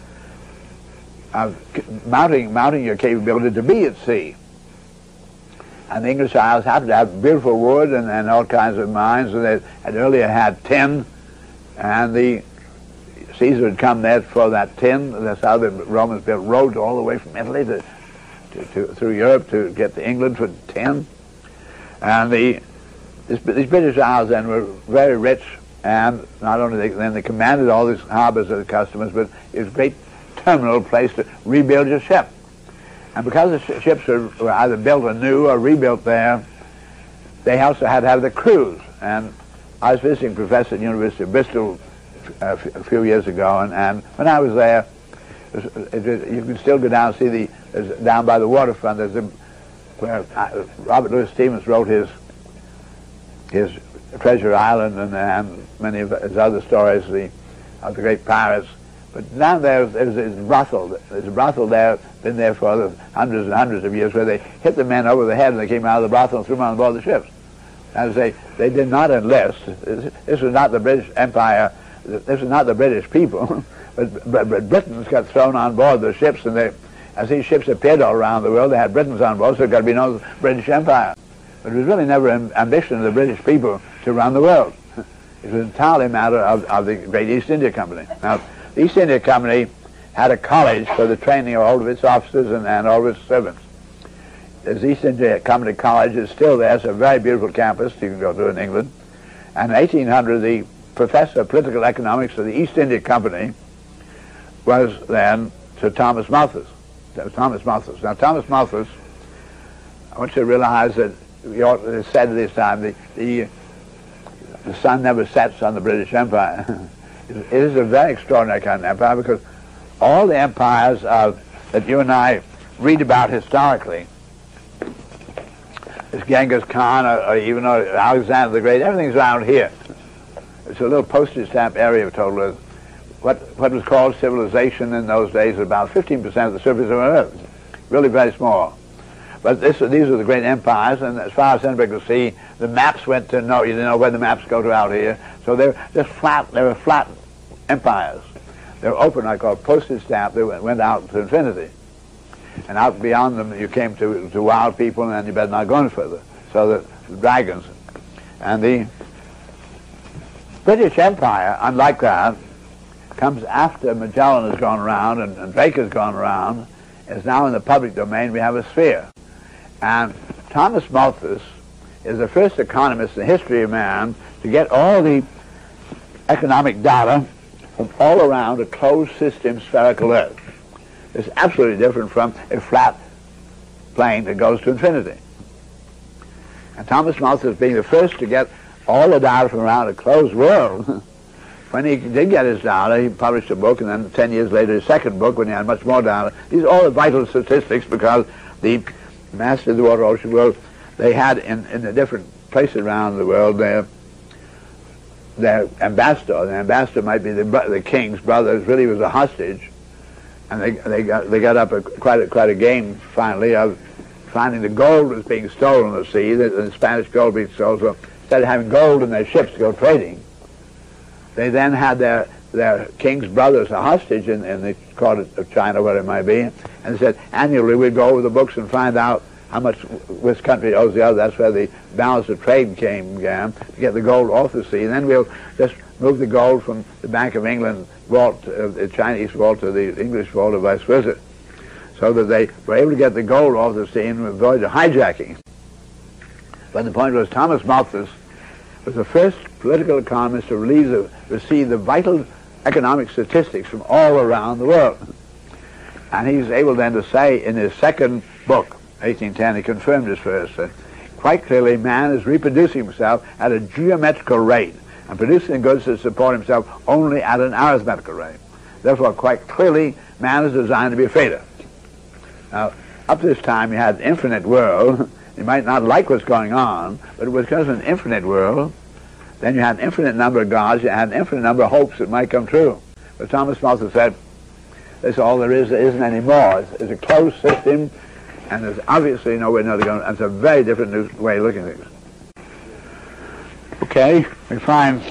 of mounting, mounting your capability to be at sea. And the English Isles happened to have beautiful wood and, and all kinds of mines, and they had earlier had tin, and the Caesar had come there for that tin. That's how the Romans built roads all the way from Italy to, to, to through Europe to get to England for tin. And the this, these British Isles then were very rich, and not only they, then they commanded all these harbors of the customers, but it was a great terminal place to rebuild your ship. And because the sh ships were, were either built anew or rebuilt there, they also had to have the crews. And I was visiting a professor at the University of Bristol uh, a few years ago, and, and when I was there, it was, it was, you can still go down and see the, down by the waterfront, there's a, where uh, Robert Louis Stevenson wrote his, his Treasure Island, and, and many of his other stories the, of the great pirates. But down there, there's this brothel. There's a brothel there, been there for hundreds and hundreds of years, where they hit the men over the head and they came out of the brothel and threw them on board the ships. As they, they did not enlist. This was not the British Empire. This was not the British people. but, but, but Britons got thrown on board the ships, and they, as these ships appeared all around the world, they had Britons on board, so it got to be known as the British Empire. But it was really never an ambition of the British people to run the world. It was entirely a matter of, of the great East India Company. Now, the East India Company had a college for the training of all of its officers and, and all of its servants. The East India Company College is still there. It's a very beautiful campus you can go to in England. And in eighteen hundred, the professor of political economics of the East India Company was then Sir Thomas Malthus. Thomas Malthus. Now, Thomas Malthus, I want you to realize that we ought to said at this time, the, the, the sun never sets on the British Empire. It is a very extraordinary kind of empire, because all the empires of, that you and I read about historically, this Genghis Khan or, or even or Alexander the Great, everything's around here. It's a little postage stamp area of total. What, what was called civilization in those days was about fifteen percent of the surface of our Earth. Really very small. But this, these are the great empires, and as far as anybody could see, the maps went to no, you didn't know where the maps go to out here. So they were just flat, they were flat empires. They were open, I call postage stamp, they went, went out to infinity. And out beyond them you came to, to wild people, and then you better not go any further. So the, the dragons. And the British Empire, unlike that, comes after Magellan has gone around and, and Drake has gone around, is now in the public domain. We have a sphere. And Thomas Malthus is the first economist in the history of man to get all the economic data from all around a closed system spherical Earth. It's absolutely different from a flat plane that goes to infinity. And Thomas Malthus, being the first to get all the data from around a closed world, when he did get his data, he published a book, and then ten years later his second book, when he had much more data. These are all the vital statistics, because the masters of the water ocean world, they had in, in the different places around the world their, their ambassador. The ambassador might be the, the king's brother. It really was a hostage. And they, they, got, they got up a, quite, a, quite a game, finally, of finding the gold was being stolen at sea, the, the Spanish gold being stolen. So instead of having gold in their ships to go trading, they then had their, their king's brothers a hostage in, in the court of China, where it might be, and they said, annually we'd go over the books and find out how much this country owes the other. That's where the balance of trade came, began, to get the gold off the sea. And then we'll just move the gold from the Bank of England vault, uh, the Chinese vault, to the English vault, or vice versa, so that they were able to get the gold off the sea and avoid the hijacking. But the point was, Thomas Malthus was the first political economist to release the, receive the vital economic statistics from all around the world. And he's able then to say in his second book, eighteen ten, he confirmed his first, uh, quite clearly man is reproducing himself at a geometrical rate, and producing goods to support himself only at an arithmetical rate. Therefore, quite clearly, man is designed to be a fader. Now, up to this time, you had an infinite world. You might not like what's going on, but it was because of an infinite world. Then you had an infinite number of gods. You had an infinite number of hopes that might come true. But Thomas Malthus said, that's all there is, there isn't any more. It's, it's a closed system, and there's obviously no way to go. And it's a very different new way of looking at things. Okay, we find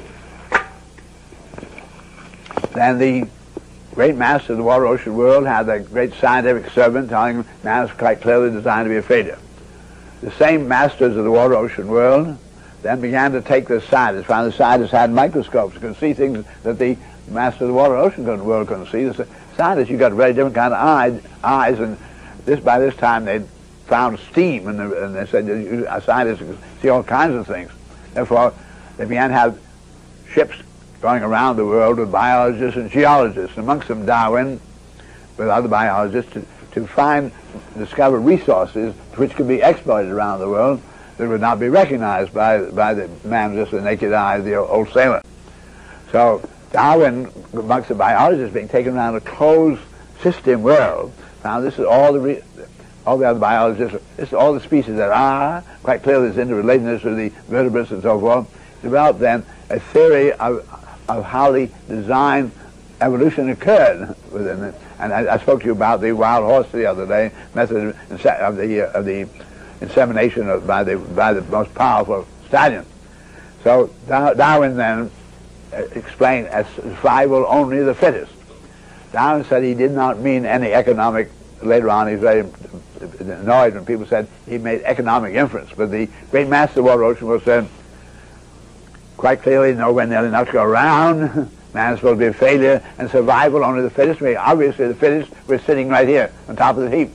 then the great master of the water ocean world had the great scientific servant telling him man is quite clearly designed to be a fader. The same masters of the water ocean world then began to take the scientists, found the scientists had microscopes, could see things that the master of the water ocean world couldn't see. The scientists, you got a very different kind of eyes, eyes and this by this time they'd found steam, and, the, and they said a scientist could see all kinds of things. Therefore, they began to have ships going around the world with biologists and geologists, amongst them Darwin, with other biologists, to, to find, discover resources which could be exploited around the world that would not be recognized by, by the man just with the naked eye, the old sailor. So Darwin, amongst the biologists, being taken around a closed system world, found this is all the re all the other biologists, this is all the species that are quite clearly is interrelatedness with the vertebrates and so forth, developed then a theory of, of how the design evolution occurred within it. And I, I spoke to you about the wild horse the other day, method of the uh, of the insemination of, by the by the most powerful stallion. So Darwin then explained as survival only of the fittest. Darwin said he did not mean any economic. Later on, he was very annoyed when people said he made economic inference. But the great master of the world ocean was said quite clearly, nowhere near enough to go around. Man is supposed to be a failure, and survival only the fittest. I mean, obviously, the fittest, we're sitting right here on top of the heap.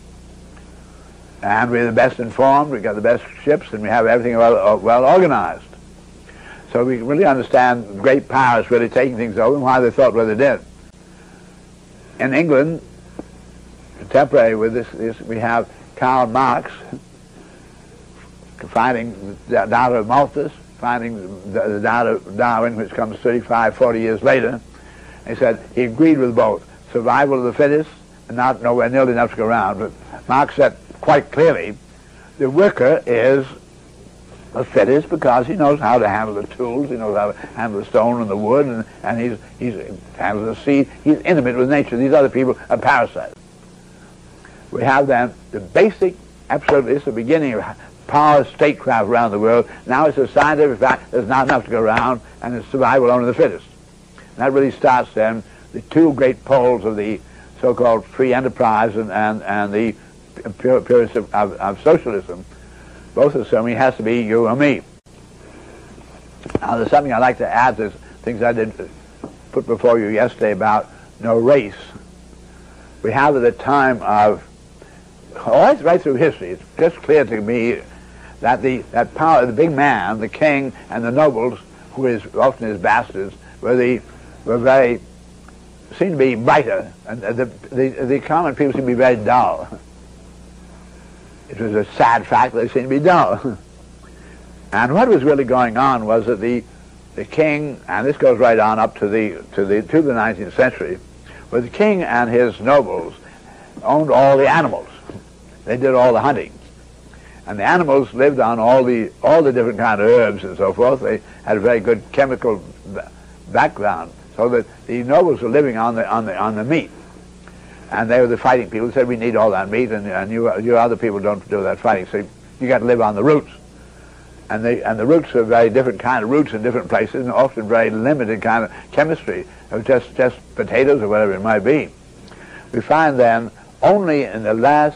And we're the best informed, we've got the best ships, and we have everything well, well organized. So we really understand great powers really taking things over and why they thought what they did. In England, contemporary with this, this we have Karl Marx finding the data of Malthus, finding the, the data of Darwin, which comes thirty-five, forty years later. He said he agreed with both, survival of the fittest and not nowhere nearly enough to go around. But Marx said quite clearly the worker is the fittest because he knows how to handle the tools, he knows how to handle the stone and the wood, and, and he's, he's handles the seed. He's intimate with nature. These other people are parasites. We have then the basic, absolutely, it's the beginning of power statecraft around the world. Now it's a scientific fact there's not enough to go around, and it's survival only the fittest. And that really starts then the two great poles of the so-called free enterprise and, and, and the pure, purest of, of, of socialism, both assuming it has to be you or me. Now there's something I'd like to add to things I did put before you yesterday about no race. We have at the time of, all right through history, it's just clear to me that the that power, the big man, the king, and the nobles, who is often his bastards, were the were very seem to be brighter, and the the, the common people seem to be very dull. It was a sad fact that they seemed to be dull. And what was really going on was that the the king, and this goes right on up to the to the to the nineteenth century, where the king and his nobles owned all the animals. They did all the hunting. And the animals lived on all the all the different kind of herbs and so forth. They had a very good chemical background, so that the nobles were living on the on the on the meat. And they were the fighting people who said, we need all that meat, and, and you you other people don't do that fighting. So you got to live on the roots. And they and the roots are very different kind of roots in different places, and often very limited kind of chemistry of just just potatoes or whatever it might be. We find then only in the last.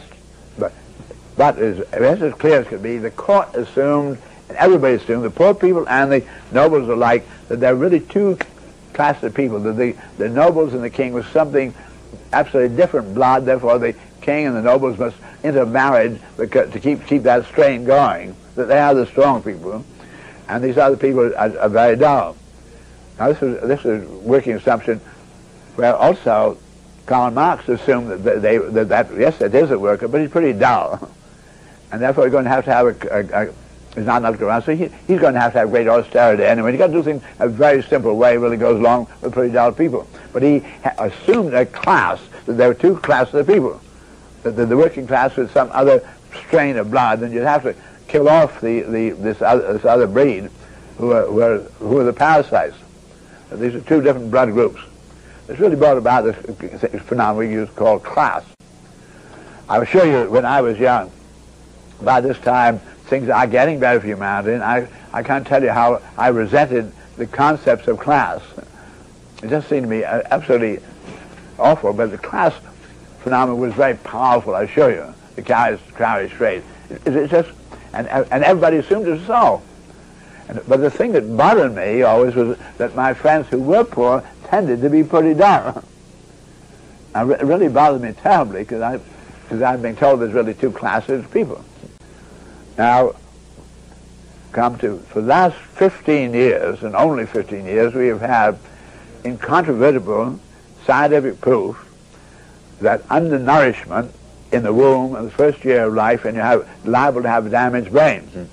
But as, as clear as could be, the court assumed, and everybody assumed, the poor people and the nobles alike, that there are really two classes of people. That the, the nobles and the king was something absolutely different blood, therefore the king and the nobles must intermarry because, to keep keep that strain going, that they are the strong people, and these other people are, are very dull. Now this is, this is working assumption where also Karl Marx assumed that, they, that, that yes, it is a worker, but he's pretty dull. And therefore you're going to have to have a, a, a there's not enough to go around, so he, he's going to have to have great austerity anyway. You've got to do things a very simple way, really goes along with pretty dull people. But he ha assumed a class, that there were two classes of people. That the, the working class was some other strain of blood, and you'd have to kill off the, the, this, other, this other breed who are, who, are, who are the parasites. These are two different blood groups. It's really brought about this phenomenon we used called class. I will show you when I was young. By this time, things are getting better for humanity, and I, I can't tell you how I resented the concepts of class. It just seemed to me absolutely awful, but the class phenomenon was very powerful, I show you, the carriage, carriage trade. It, it just, and, and everybody assumed it was so. And, but the thing that bothered me always was that my friends who were poor tended to be pretty dull. It really bothered me terribly, because I, because I've been told there's really two classes of people. Now, come to, for the last fifteen years, and only fifteen years, we have had incontrovertible scientific proof that undernourishment in the womb in the first year of life, and you have liable to have damaged brains. Mm.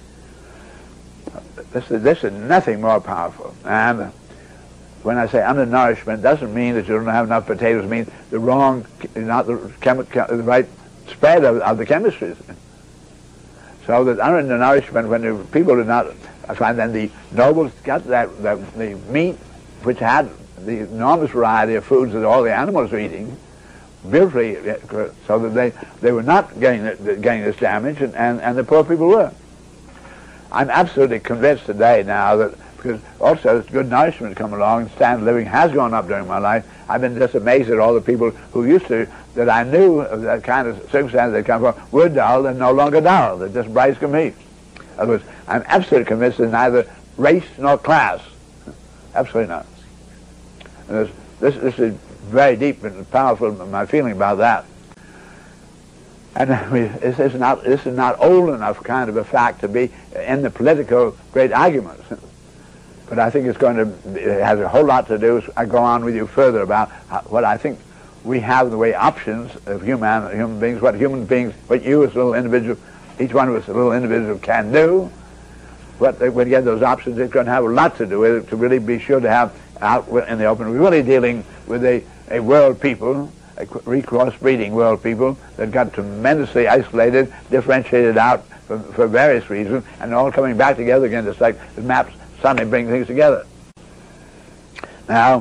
This is, this is nothing more powerful. And when I say undernourishment, doesn't mean that you don't have enough potatoes. It means the wrong, not the, chemical, the right spread of, of the chemistries. So that undernourishment, when the people do not, I find then the nobles got that, that the meat which had the enormous variety of foods that all the animals are eating, beautifully, so that they, they were not getting, getting this damage, and, and, and the poor people were. I'm absolutely convinced today now that, because also as good nourishment come along and standard of living has gone up during my life, I've been just amazed at all the people who used to, that I knew of that kind of circumstance they come from, were dull and no longer dull. They're just bright as can be. In other words, I'm absolutely convinced there's neither race nor class. Absolutely not. And this, this is very deep and powerful, my feeling about that. And I mean, this is not this is not old enough kind of a fact to be in the political great arguments. But I think it's going to it has a whole lot to do. I go on with you further about how, what I think we have in the way options of human human beings, what human beings, what you as a little individual, each one of us, a little individual, can do. What when you get those options, it's going to have a lot to do with it to really be sure to have out in the open. We're really dealing with a, a world people, a recross-breeding world people that got tremendously isolated, differentiated out for, for various reasons, and all coming back together again, just like the maps suddenly bring things together. Now,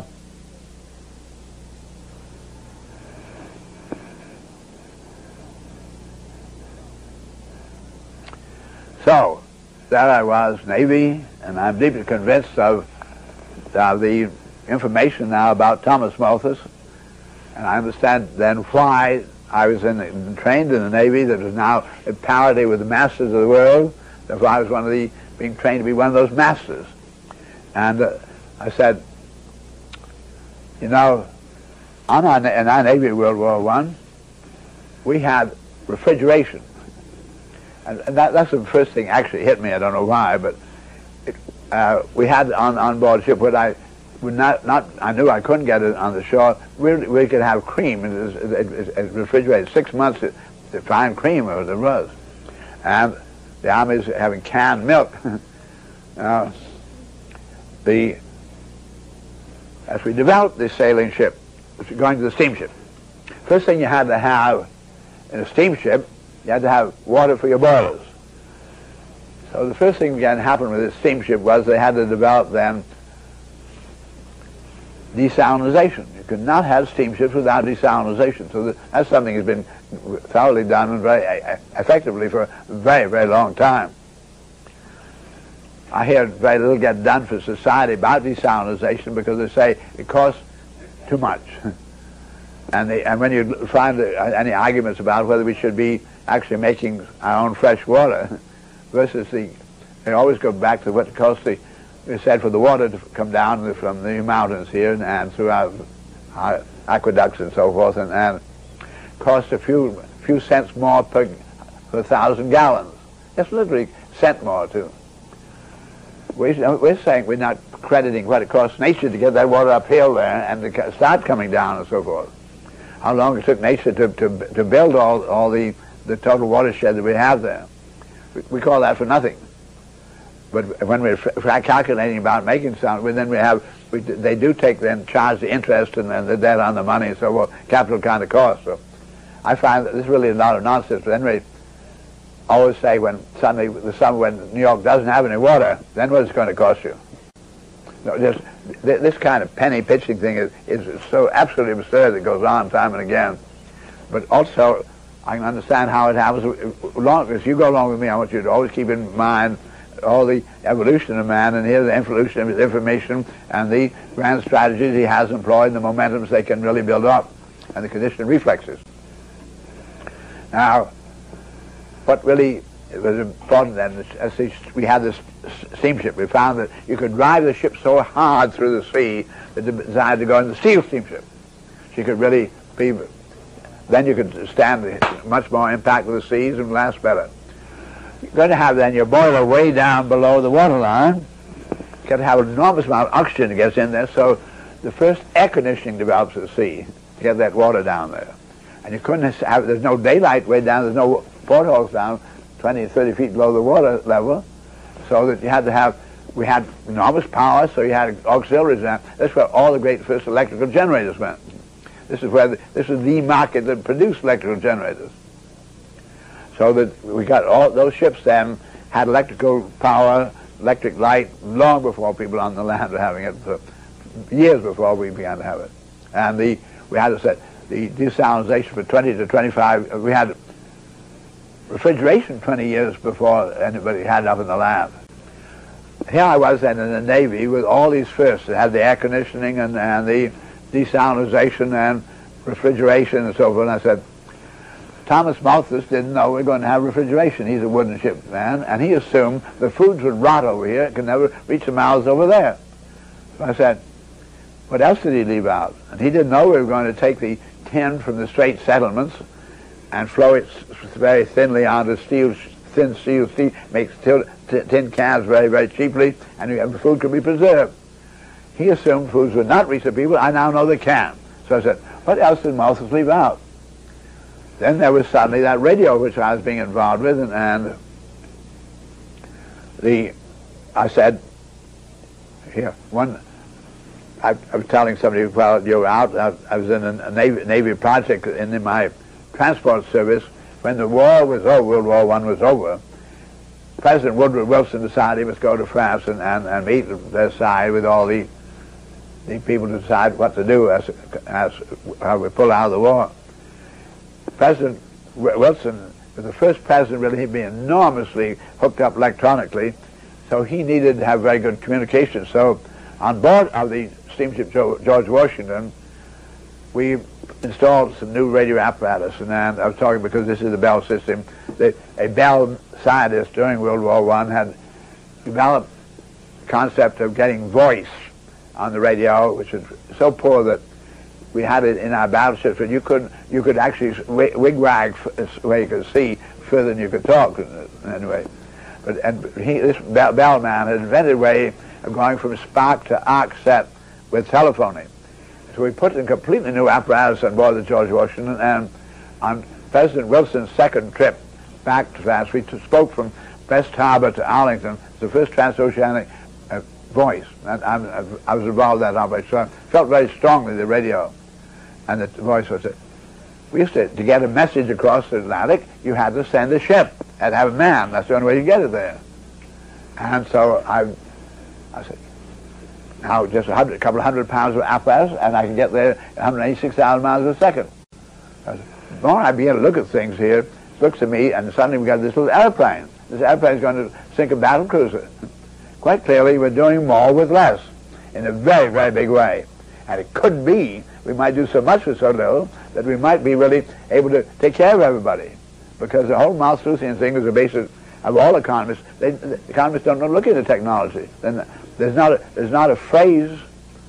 so, there I was, Navy, and I'm deeply convinced of uh, the information now about Thomas Malthus, and I understand then why I was in the, trained in the Navy that was now at parity with the masters of the world. Therefore I was one of the, being trained to be one of those masters. And uh, I said, you know, on our, in our Navy World War One, we had refrigeration. And, and that, that's the first thing actually hit me. I don't know why, but it, uh, we had on, on board ship what I would not, not, I knew I couldn't get it on the shore. We, we could have cream. It was it, it, it refrigerated six months to, to find cream as it was. And the Army's having canned milk. uh, the, as we developed this sailing ship, going to the steamship, first thing you had to have in a steamship, you had to have water for your boilers. So the first thing that began to happen with this steamship was they had to develop then desalinization. You could not have steamships without desalinization. So that, that's something that's been thoroughly done and very effectively for a very, very long time. I hear very little get done for society about desalinization because they say it costs too much. And, they, and when you find any arguments about whether we should be actually making our own fresh water versus the, they always go back to what it costs the, we said for the water to come down from the mountains here and, and throughout our aqueducts and so forth, and, and cost a few few cents more per, per thousand gallons. That's literally a cent more too. We, we're saying we're not crediting what it costs nature to get that water uphill there and to start coming down and so forth. How long it took nature to, to, to build all, all the, the total watershed that we have there. We, we call that for nothing. But when we're calculating about making something, then we have, we, they do take then charge the interest and, and the debt on the money and so forth, capital kind of cost. So I find that this is really a lot of nonsense. But anyway, I always say when suddenly the summer when New York doesn't have any water, then what is it going to cost you? No, just, th this kind of penny pitching thing is, is so absolutely absurd. It goes on time and again. But also, I can understand how it happens. Long as you go along with me, I want you to always keep in mind all the evolution of man, and here the evolution of his information and the grand strategies he has employed, and the momentums they can really build up, and the conditioned reflexes. Now, what really was important then, as we had this steamship, we found that you could drive the ship so hard through the sea that they decided to go in the steel steamship. So you could really be, then you could stand much more impact with the seas and last better. You're going to have then your boiler way down below the waterline. You've got to have an enormous amount of oxygen that gets in there, so the first air conditioning develops at sea to get that water down there. And you couldn't have, there's no daylight way down, there's no portholes down twenty, thirty feet below the water level, so that you had to have, we had enormous power, so you had auxiliaries down. That's where all the great first electrical generators went. This is where, the, this is the market that produced electrical generators. So that we got all those ships then had electrical power, electric light, long before people on the land were having it. So years before we began to have it. And the we had to set the desalinization for twenty to twenty-five. We had refrigeration twenty years before anybody had it up in the lab. Here I was then in the Navy with all these firsts. It had the air conditioning and, and the desalinization and refrigeration and so forth. And I said, Thomas Malthus didn't know we were going to have refrigeration. He's a wooden ship man, and he assumed the foods would rot over here. It could never reach the mouths over there. So I said, what else did he leave out? And he didn't know we were going to take the tin from the Strait settlements and flow it very thinly onto steel, thin steel, steel make steel, tin cans very, very cheaply, and the food could be preserved. He assumed foods would not reach the people. I now know they can. So I said, what else did Malthus leave out? Then there was suddenly that radio which I was being involved with, and, and the I said, here, one, I, I was telling somebody while you were out, I, I was in a Navy, Navy project in, in my transport service. When the war was over, World War One was over, President Woodrow Wilson decided he must go to France and, and, and meet their side with all the, the people to decide what to do as, as how we pull out of the war. President Wilson was the first president really to be enormously hooked up electronically, so he needed to have very good communication. So on board of the steamship George Washington, we installed some new radio apparatus, and, and I was talking because this is the Bell system. The, a Bell scientist during World War One had developed the concept of getting voice on the radio, which was so poor that we had it in our battleships, but you could you could actually wig-wag where you could see further than you could talk. Anyway, but and he, this Bell, Bell man had invented a way of going from spark to arc set with telephoning. So we put in a completely new apparatus on board the George Washington, and on President Wilson's second trip back to France, we spoke from Brest Harbor to Arlington. It's the first transoceanic uh, voice. And I, I was involved in that operation, so I felt very strongly the radio. And the voice was, we used to, to get a message across the Atlantic, you had to send a ship and have a man. That's the only way you get it there. And so I, I said, now just a, hundred, a couple of hundred pounds of apparatus, and I can get there at one hundred eighty-six thousand miles a second. I said, the more I began to look at things here, looks at me, and suddenly we got this little airplane. This airplane is going to sink a battle cruiser. Quite clearly, we're doing more with less in a very, very big way. And it could be we might do so much with so little that we might be really able to take care of everybody. Because the whole Malthusian thing is the basis of all economists. They, the economists don't know look into technology. Then there's not a, there's not a phrase,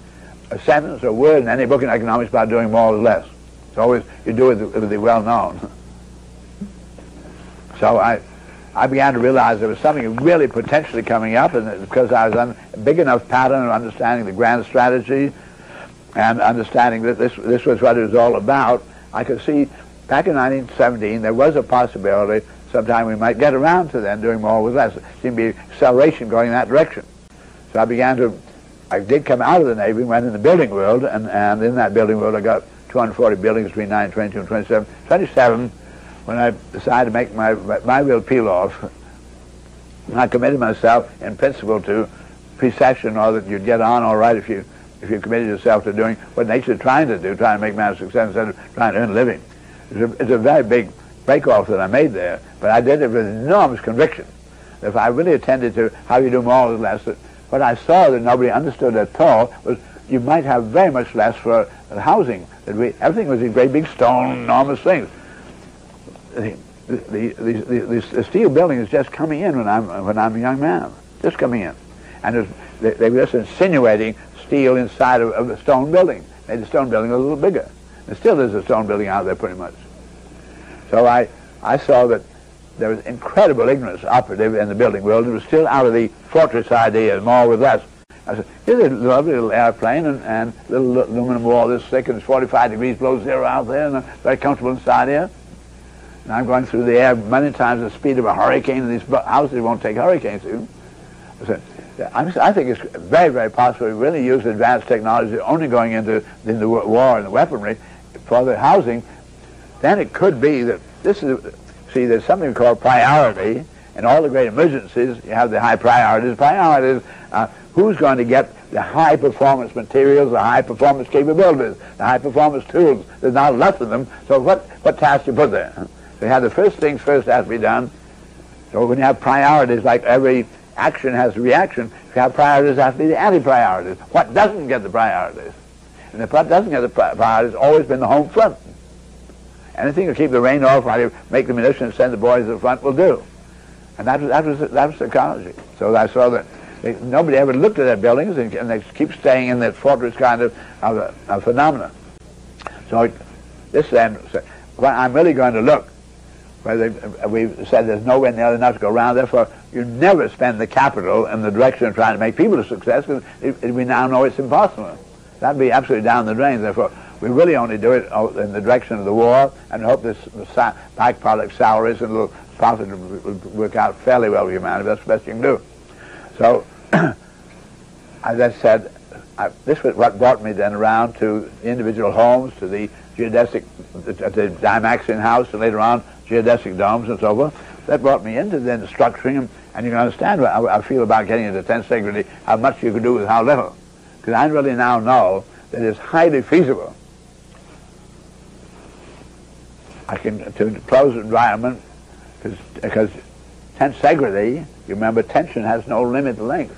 a sentence, or word in any book in economics about doing more with less. It's always you do it with the well-known. So I, I began to realize there was something really potentially coming up, and because I was on a big enough pattern of understanding the grand strategy and understanding that this this was what it was all about, I could see back in nineteen seventeen there was a possibility sometime we might get around to then doing more with less. There seemed to be acceleration going in that direction. So I began to, I did come out of the Navy, went in the building world, and, and in that building world I got two hundred forty buildings between nineteen twenty-two and twenty-seven. twenty-seven, when I decided to make my, my, my real peel-off, I committed myself in principle to precession, or that you'd get on all right if you if you committed yourself to doing what nature's trying to do, trying to make man a success instead of trying to earn a living. It's a, it's a very big break-off that I made there, but I did it with enormous conviction. If I really attended to how you do more with less, that what I saw that nobody understood at all was you might have very much less for housing. That we, everything was these great big stone, enormous things. The, the, the, the, the steel building is just coming in when I'm, when I'm a young man, just coming in. And they, they were just insinuating steel inside of, of a stone building. Made the stone building a little bigger. There still is a stone building out there pretty much. So I, I saw that there was incredible ignorance operative in the building world. It was still out of the fortress idea, more with less. I said, here's a lovely little airplane and, and little aluminum wall this thick, and it's forty-five degrees below zero out there, and I'm very comfortable inside here. And I'm going through the air many times the speed of a hurricane, and these houses won't take hurricanes soon. I said, I think it's very, very possible to really use advanced technology only going into, into the war and the weaponry for the housing. Then it could be that this is, see, there's something called priority. In all the great emergencies, you have the high priorities. Priorities, uh, who's going to get the high-performance materials, the high-performance capabilities, the high-performance tools? There's not enough of them, so what, what task do you put there? So you have the first things first has to be done. So when you have priorities, like every action has a reaction, if you have priorities, have to be the anti-priorities. What doesn't get the priorities? And if what doesn't get the pri priorities has always been the home front. Anything to keep the rain off while you make the munitions and send the boys to the front will do. And that was, that was, that was psychology. So I saw that they, nobody ever looked at their buildings, and, and they keep staying in that fortress kind of, of, a, of phenomena. So it, this then, when I'm really going to look, where they, we said there's nowhere near enough to go around, therefore you never spend the capital in the direction of trying to make people a success, because we now know it's impossible. That'd be absolutely down the drain. Therefore, we really only do it in the direction of the war, and hope this byproduct salaries and little profit will work out fairly well for humanity. That's the best you can do. So, as I said, I, this was what brought me then around to individual homes, to the geodesic, the, the Dymaxion house, and later on geodesic domes and so forth. That brought me into then structuring them, and you can understand what I, I feel about getting into tenth integrity, how much you can do with how little. Because I really now know that it's highly feasible. I can, to close the environment, because tensegrity, you remember tension has no limit to length.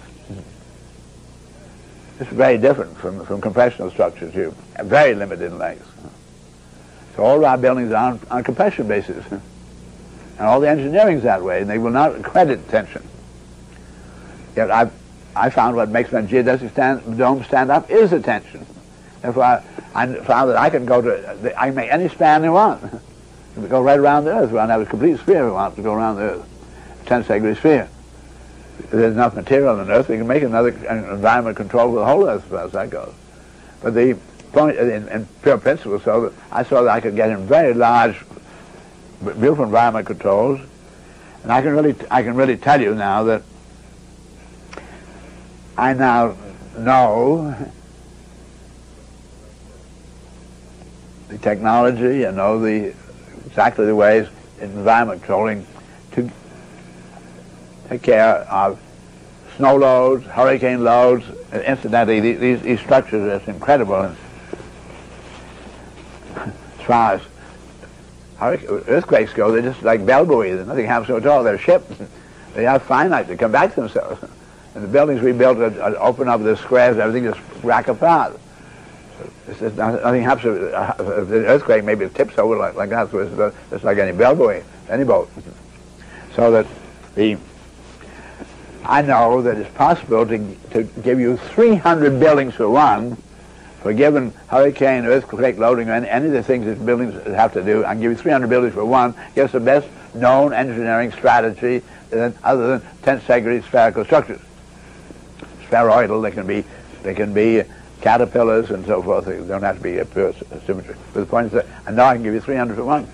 It's very different from, from compressional structures, you very limited in length. So all our buildings are on, on compression basis. And all the engineering's that way, and they will not credit tension. Yet I've, I found what makes my geodesic stand, dome stand up is the tension. Therefore I, I found that I can go to, I can make any span you want. We go right around the Earth. We want to have a complete sphere we want to go around the Earth. ten-degree sphere. If there's enough material on the Earth, we can make another environment control for the whole Earth as far as that goes. But the point, in, in pure principle, so that I saw that I could get in very large, beautiful environment controls, and I can really, I can really tell you now that I now know the technology, I know the exactly the ways in environment controlling to take care of snow loads, hurricane loads. And incidentally, these, these, these structures are incredible. And as far as earthquakes go, they're just like bell buoys. There's nothing happens to them at all. They're ships. They are finite. They come back to themselves. And the buildings we built are, are open up the squares, everything just rack apart. It's just nothing happens to uh, the earthquake. Maybe it tips over like, like that. So it's just like any bell buoy, any boat. So that the I know that it's possible to to give you three hundred buildings for one, for a given hurricane, earthquake loading, and any of the things that buildings have to do. I can give you three hundred buildings for one. Gives the best known engineering strategy than, other than tenth-degree spherical structures. Spheroidal, they can be, they can be caterpillars and so forth. They don't have to be a pure symmetry. But the point is that I know I can give you three hundred for one.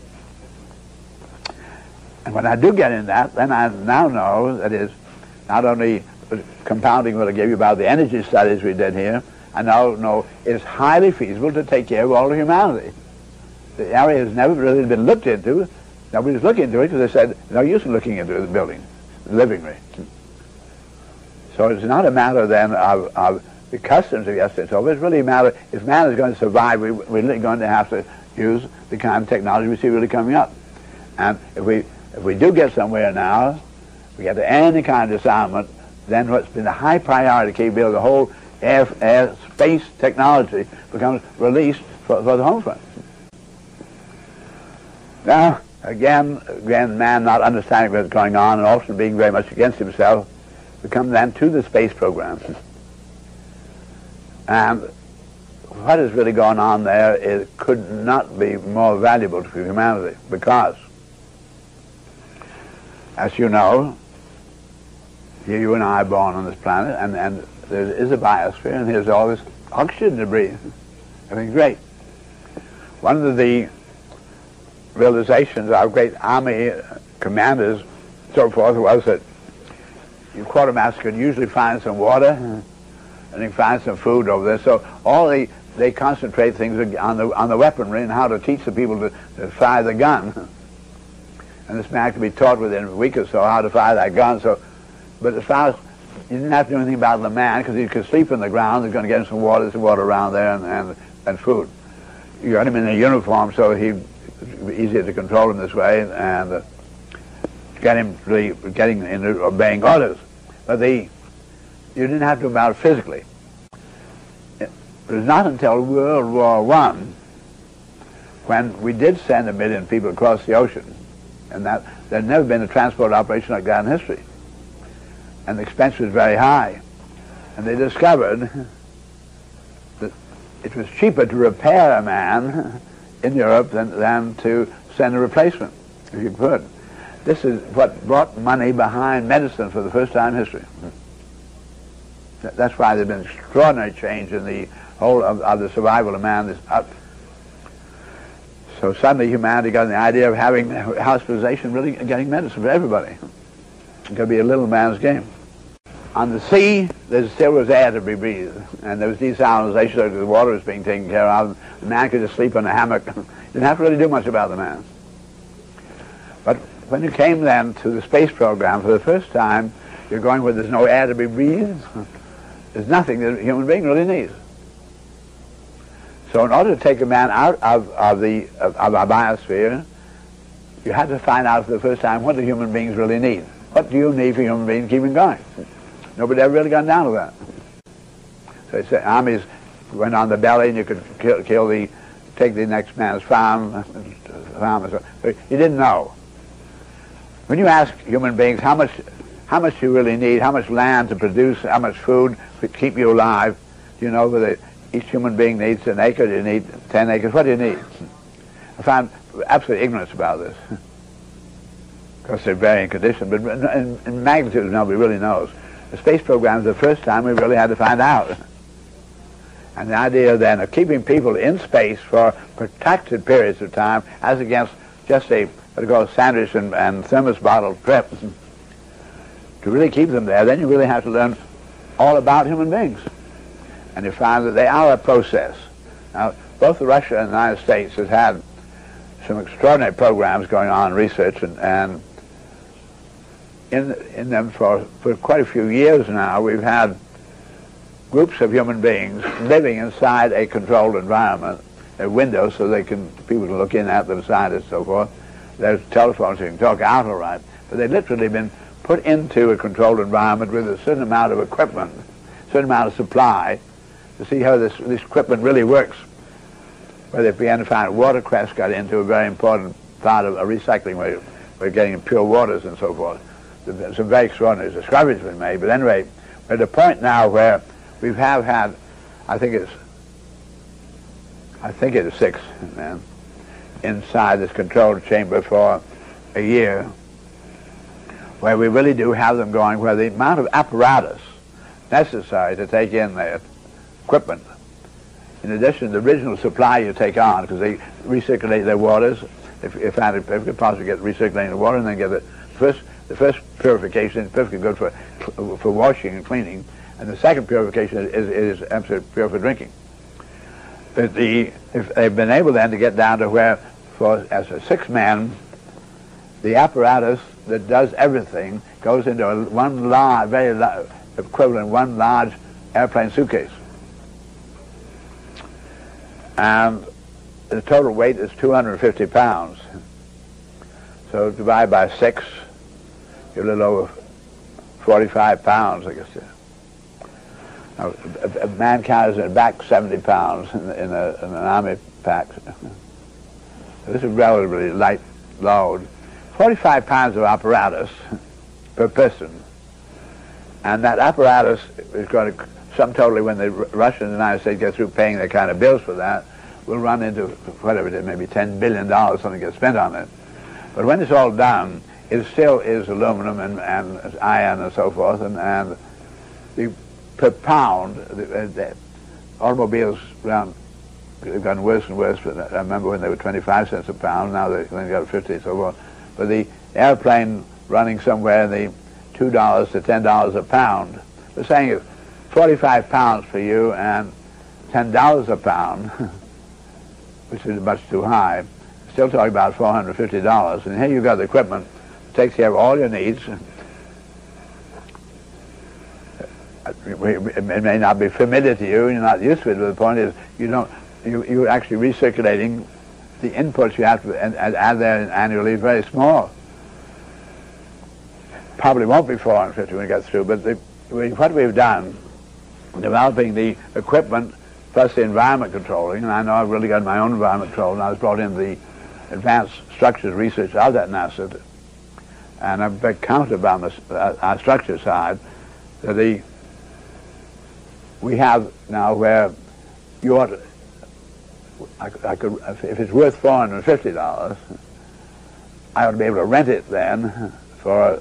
And when I do get in that, then I now know that is not only compounding what I gave you about the energy studies we did here, I now know it's highly feasible to take care of all of humanity. The area has never really been looked into. Nobody's looking into it because they said, no use in looking into the building, the living room. So it's not a matter then of, of the customs of yesterday. So it's really a matter, if man is going to survive, we, we're really going to have to use the kind of technology we see really coming up. And if we, if we do get somewhere now, we get to any kind of disarmament, then what's been a high priority capability, the whole air, air space technology becomes released for, for the home front. Now, again, again, man not understanding what's going on and often being very much against himself, we come then to the space program. And what is really going on there is, could not be more valuable to humanity, because, as you know, you and I are born on this planet, and, and there is a biosphere, and here's all this oxygen to breathe. Everything's great. One of the realizations of our great army commanders, so forth, was that your quartermaster could usually find some water, and he find some food over there. So all the they concentrate things on the on the weaponry and how to teach the people to, to fire the gun. And this man could be taught within a week or so how to fire that gun. So, but as far as you didn't have to do anything about the man because he could sleep in the ground. They're going to get him some water, some water around there, and, and, and food. You got him in a uniform so he it's easier to control him this way and uh, get him really getting into obeying orders. But the you didn't have to do about it physically. It was not until World War One when we did send a million people across the ocean, and that there had never been a transport operation like that in history. And the expense was very high. And they discovered that it was cheaper to repair a man in Europe than, than to send a replacement, if you could. This is what brought money behind medicine for the first time in history. That's why there's been extraordinary change in the whole of, of the survival of man. This up. So suddenly humanity got the idea of having hospitalization, really getting medicine for everybody. It could be a little man's game. On the sea, there still was air to be breathed, and there was desalinization, so the water was being taken care of. The man could just sleep in a hammock. Didn't have to really do much about the man. But when you came then to the space program, for the first time, you're going where there's no air to be breathed. There's nothing that a human being really needs. So in order to take a man out of, of, the, of, of our biosphere, you had to find out for the first time what do human beings really need. What do you need for human beings to keep him going? Nobody ever really got down to that. So they said armies went on the belly and you could kill, kill the, take the next man's farm. farm so you didn't know. When you ask human beings how much, how much you really need, how much land to produce, how much food to keep you alive, do you know whether each human being needs an acre, do you need ten acres, what do you need? I found absolute ignorance about this. Of course, they're varying conditions, but in, in magnitude, nobody really knows. The space program is the first time we really had to find out. And the idea then of keeping people in space for protracted periods of time, as against just a what you call a sandwich and, and thermos bottle trip, to really keep them there, then you really have to learn all about human beings. And you find that they are a process. Now, both Russia and the United States has had some extraordinary programs going on, research, and, and in, in them for, for quite a few years now, we've had groups of human beings living inside a controlled environment, a window so they can, people can look in at them, scientists and so forth. There's telephones so you can talk out all right, but they've literally been put into a controlled environment with a certain amount of equipment, a certain amount of supply, to see how this, this equipment really works. Where they began to find watercress got into a very important part of a recycling way. We're getting pure waters and so forth. Some very extraordinary discoveries have been made, but anyway, we're at a point now where we have had, I think it's, I think it's six men inside this controlled chamber for a year, where we really do have them going, where the amount of apparatus necessary to take in their equipment, in addition to the original supply you take on, because they recirculate their waters, if, if, if you could possibly get recirculating the water, and then get the first, the first purification is perfectly good for, for washing and cleaning, and the second purification is, is, is absolutely pure for drinking. But the, if they've been able then to get down to where, for as a six-man, the apparatus that does everything goes into a, one large, very large, equivalent one large airplane suitcase. And the total weight is two hundred fifty pounds. So divide by six, you're a little over forty-five pounds, I guess. Now, a, a man carries in back seventy pounds in, in, a, in an army pack. So this is a relatively light load. forty-five pounds of apparatus per person. And that apparatus is going to, sum totally, when the Russia and the United States get through paying their kind of bills for that, will run into whatever it is, maybe ten billion dollars, something gets spent on it. But when it's all done, it still is aluminum and, and iron and so forth, and, and the, per pound, the, the automobiles around, they've gotten worse and worse, but I remember when they were twenty-five cents a pound, now they've only got fifty and so forth. But the airplane running somewhere in the two dollars to ten dollars a pound, we're saying it's forty-five pounds for you and ten dollars a pound, which is much too high. Still talking about four hundred fifty dollars. And here you've got the equipment that takes care of all your needs. it may not be familiar to you, you're not used to it, but the point is you don't, you, you're actually recirculating the inputs you have to and, and add there annually is very small. Probably won't be four hundred fifty when it gets through, but the, what we've done, developing the equipment plus the environment controlling, and I know I've really got my own environment control, and I was brought into the advanced structures research out at NASA, and I'm very counted about the, uh, our structure side, that the, we have now where you ought to, I, I could, if it's worth four hundred fifty dollars, I ought to be able to rent it then for,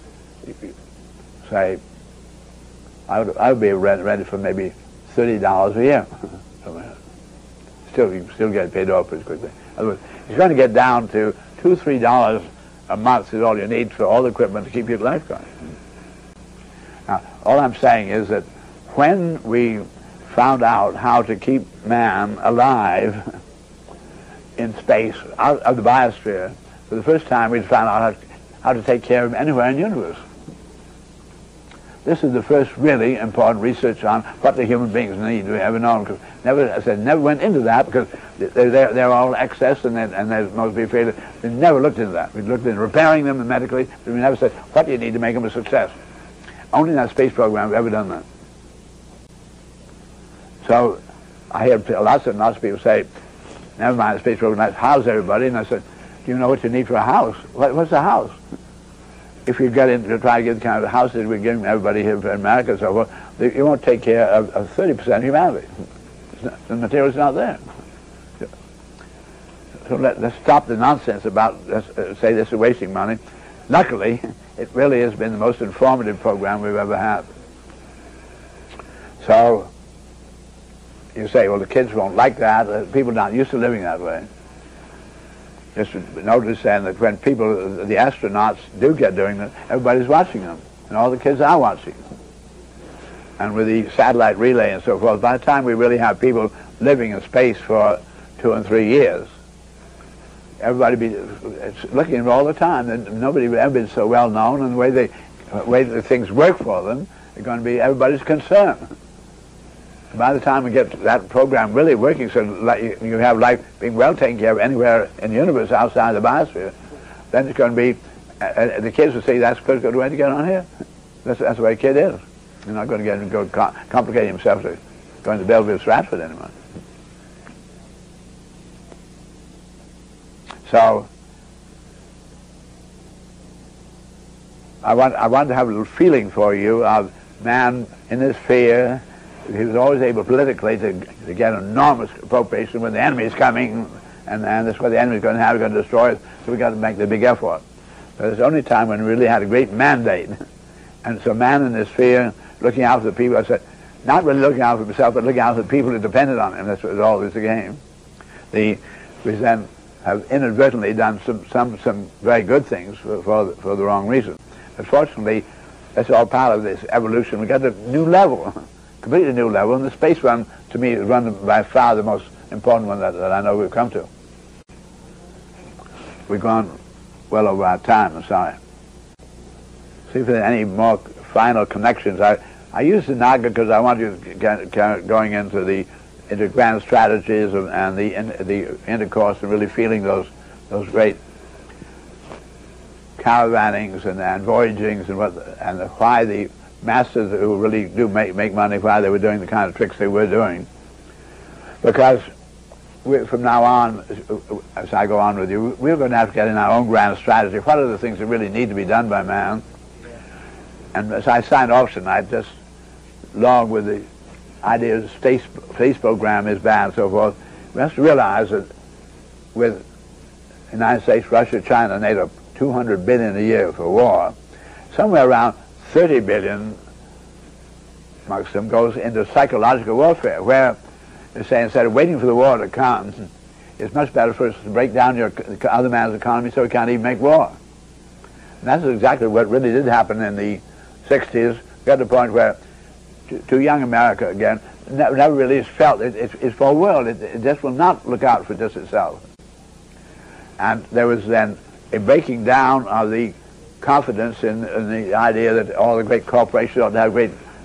say, I would, I would be able to rent, rent it for maybe thirty dollars a year. Still, you can still get paid off pretty quickly. In other words, it's going to get down to two, three dollars a month is all you need for all the equipment to keep your life going. Now, all I'm saying is that when we found out how to keep man alive in space, out of the biosphere, for the first time we found out how to, how to take care of him anywhere in the universe. This is the first really important research on what the human beings need we ever known. Because never, I said, never went into that because they're, they're, they're all excess and they're, and they're supposed to be failure. We never looked into that. We looked into repairing them medically, but we never said, what do you need to make them a success? Only in that space program have we ever done that. So I hear lots and lots of people say, never mind the space program, let's house everybody. And I said, do you know what you need for a house? What, what's a house? If you get into try to get the kind of houses we're giving everybody here in America and so forth, you won't take care of, of thirty percent of humanity. Not, the material's not there. So let, let's stop the nonsense about, let's uh, say this is wasting money. Luckily, it really has been the most informative program we've ever had. So, you say, well, the kids won't like that. Uh, people are not used to living that way. Just notice then that when people, the astronauts do get doing that, everybody's watching them, and all the kids are watching. And with the satellite relay and so forth, by the time we really have people living in space for two and three years, everybody be looking at them all the time. And nobody has ever been so well known, and the way they, the way the things work for them, they're going to be everybody's concern. By the time we get that program really working, so you have life being well taken care of anywhere in the universe outside the biosphere, then it's going to be, uh, the kids will say, that's a good way to get on here. That's, that's the way a kid is. You're not going to get him to go co complicate himself to going to Belleville Stratford anymore. So, I want, I want to have a little feeling for you of man in his sphere. He was always able politically to, to get enormous appropriation when the enemy is coming, and, and that's what the enemy is going to have, we're going to destroy it, so we've got to make the big effort. But it's the only time when we really had a great mandate. And so man in this sphere, looking out for the people, I said, not really looking out for himself, but looking out for the people who depended on him. That's what was always the game. The, we then have inadvertently done some, some, some very good things for, for, the, for the wrong reason. But fortunately, that's all part of this evolution. We got a new level. Completely new level, and the space run, to me, is run by far the most important one that, that I know we've come to. We've gone well over our time, I'm sorry. See if there are any more final connections. I, I use the Naga because I want you to get, get going into the into grand strategies of, and the, in, the intercourse and really feeling those, those great caravannings and, and voyagings and, what, and the, why the masters who really do make, make money, why they were doing the kind of tricks they were doing. Because we, from now on, as I go on with you, we're going to have to get in our own grand strategy. What are the things that really need to be done by man? And as I signed off tonight, just along with the idea that the space, space program is bad and so forth, we have to realize that with the United States, Russia, China, NATO, two hundred billion dollars a year for war, somewhere around thirty billion dollars amongst them goes into psychological warfare, where they say instead of waiting for the war to come, it's much better for us to break down your other man's economy so we can't even make war. And that's exactly what really did happen in the sixties. We got to the point where, to, to young America again, never, never really is felt it, it, it's for a world. It, it just will not look out for just itself. And there was then a breaking down of the confidence in, in the idea that all the great corporations ought to have great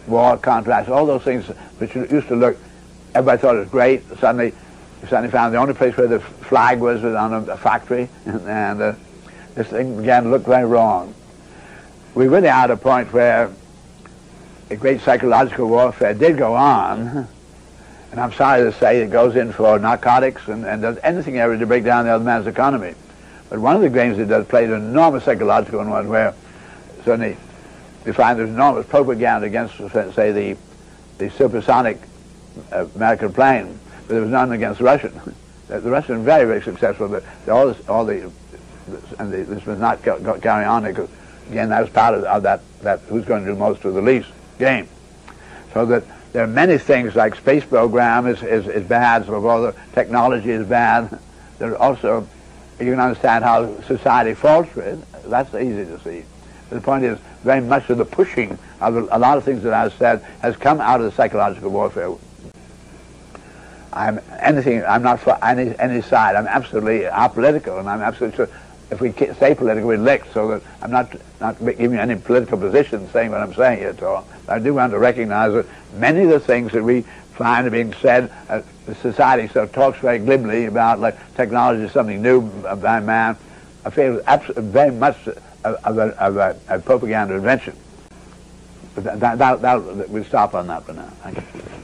war contracts, all those things which used to look, everybody thought it was great. Suddenly, you suddenly found the only place where the flag was was on a, a factory, and, and uh, this thing began to look very wrong. We really are at a point where a great psychological warfare did go on, and I'm sorry to say it goes in for narcotics and, and does anything ever to break down the other man's economy. But one of the games it does play an enormous psychological one where suddenly we find there's enormous propaganda against, say, the, the supersonic uh, American plane, but there was none against the Russian. The, the Russians were very, very successful, but all, this, all the, and the, this was not go, go, carrying on because, again, that was part of, of that, that who's going to do most of the least game. So that there are many things like space program is, is, is bad, so all the technology is bad. There are also, you can understand how society falls for it. That's easy to see. But the point is, very much of the pushing of a lot of things that I've said has come out of the psychological warfare. I'm anything. I'm not for any any side. I'm absolutely apolitical, and I'm absolutely sure if we stay political, we're licked. So that I'm not not giving you any political position, saying what I'm saying here at all. I do want to recognize that many of the things that we find are being said, uh, the society so talks very glibly about, like technology is something new by man. I feel absolutely very much of a, of a, a propaganda invention. But that, that, that, that, we'll stop on that for now. Thank you.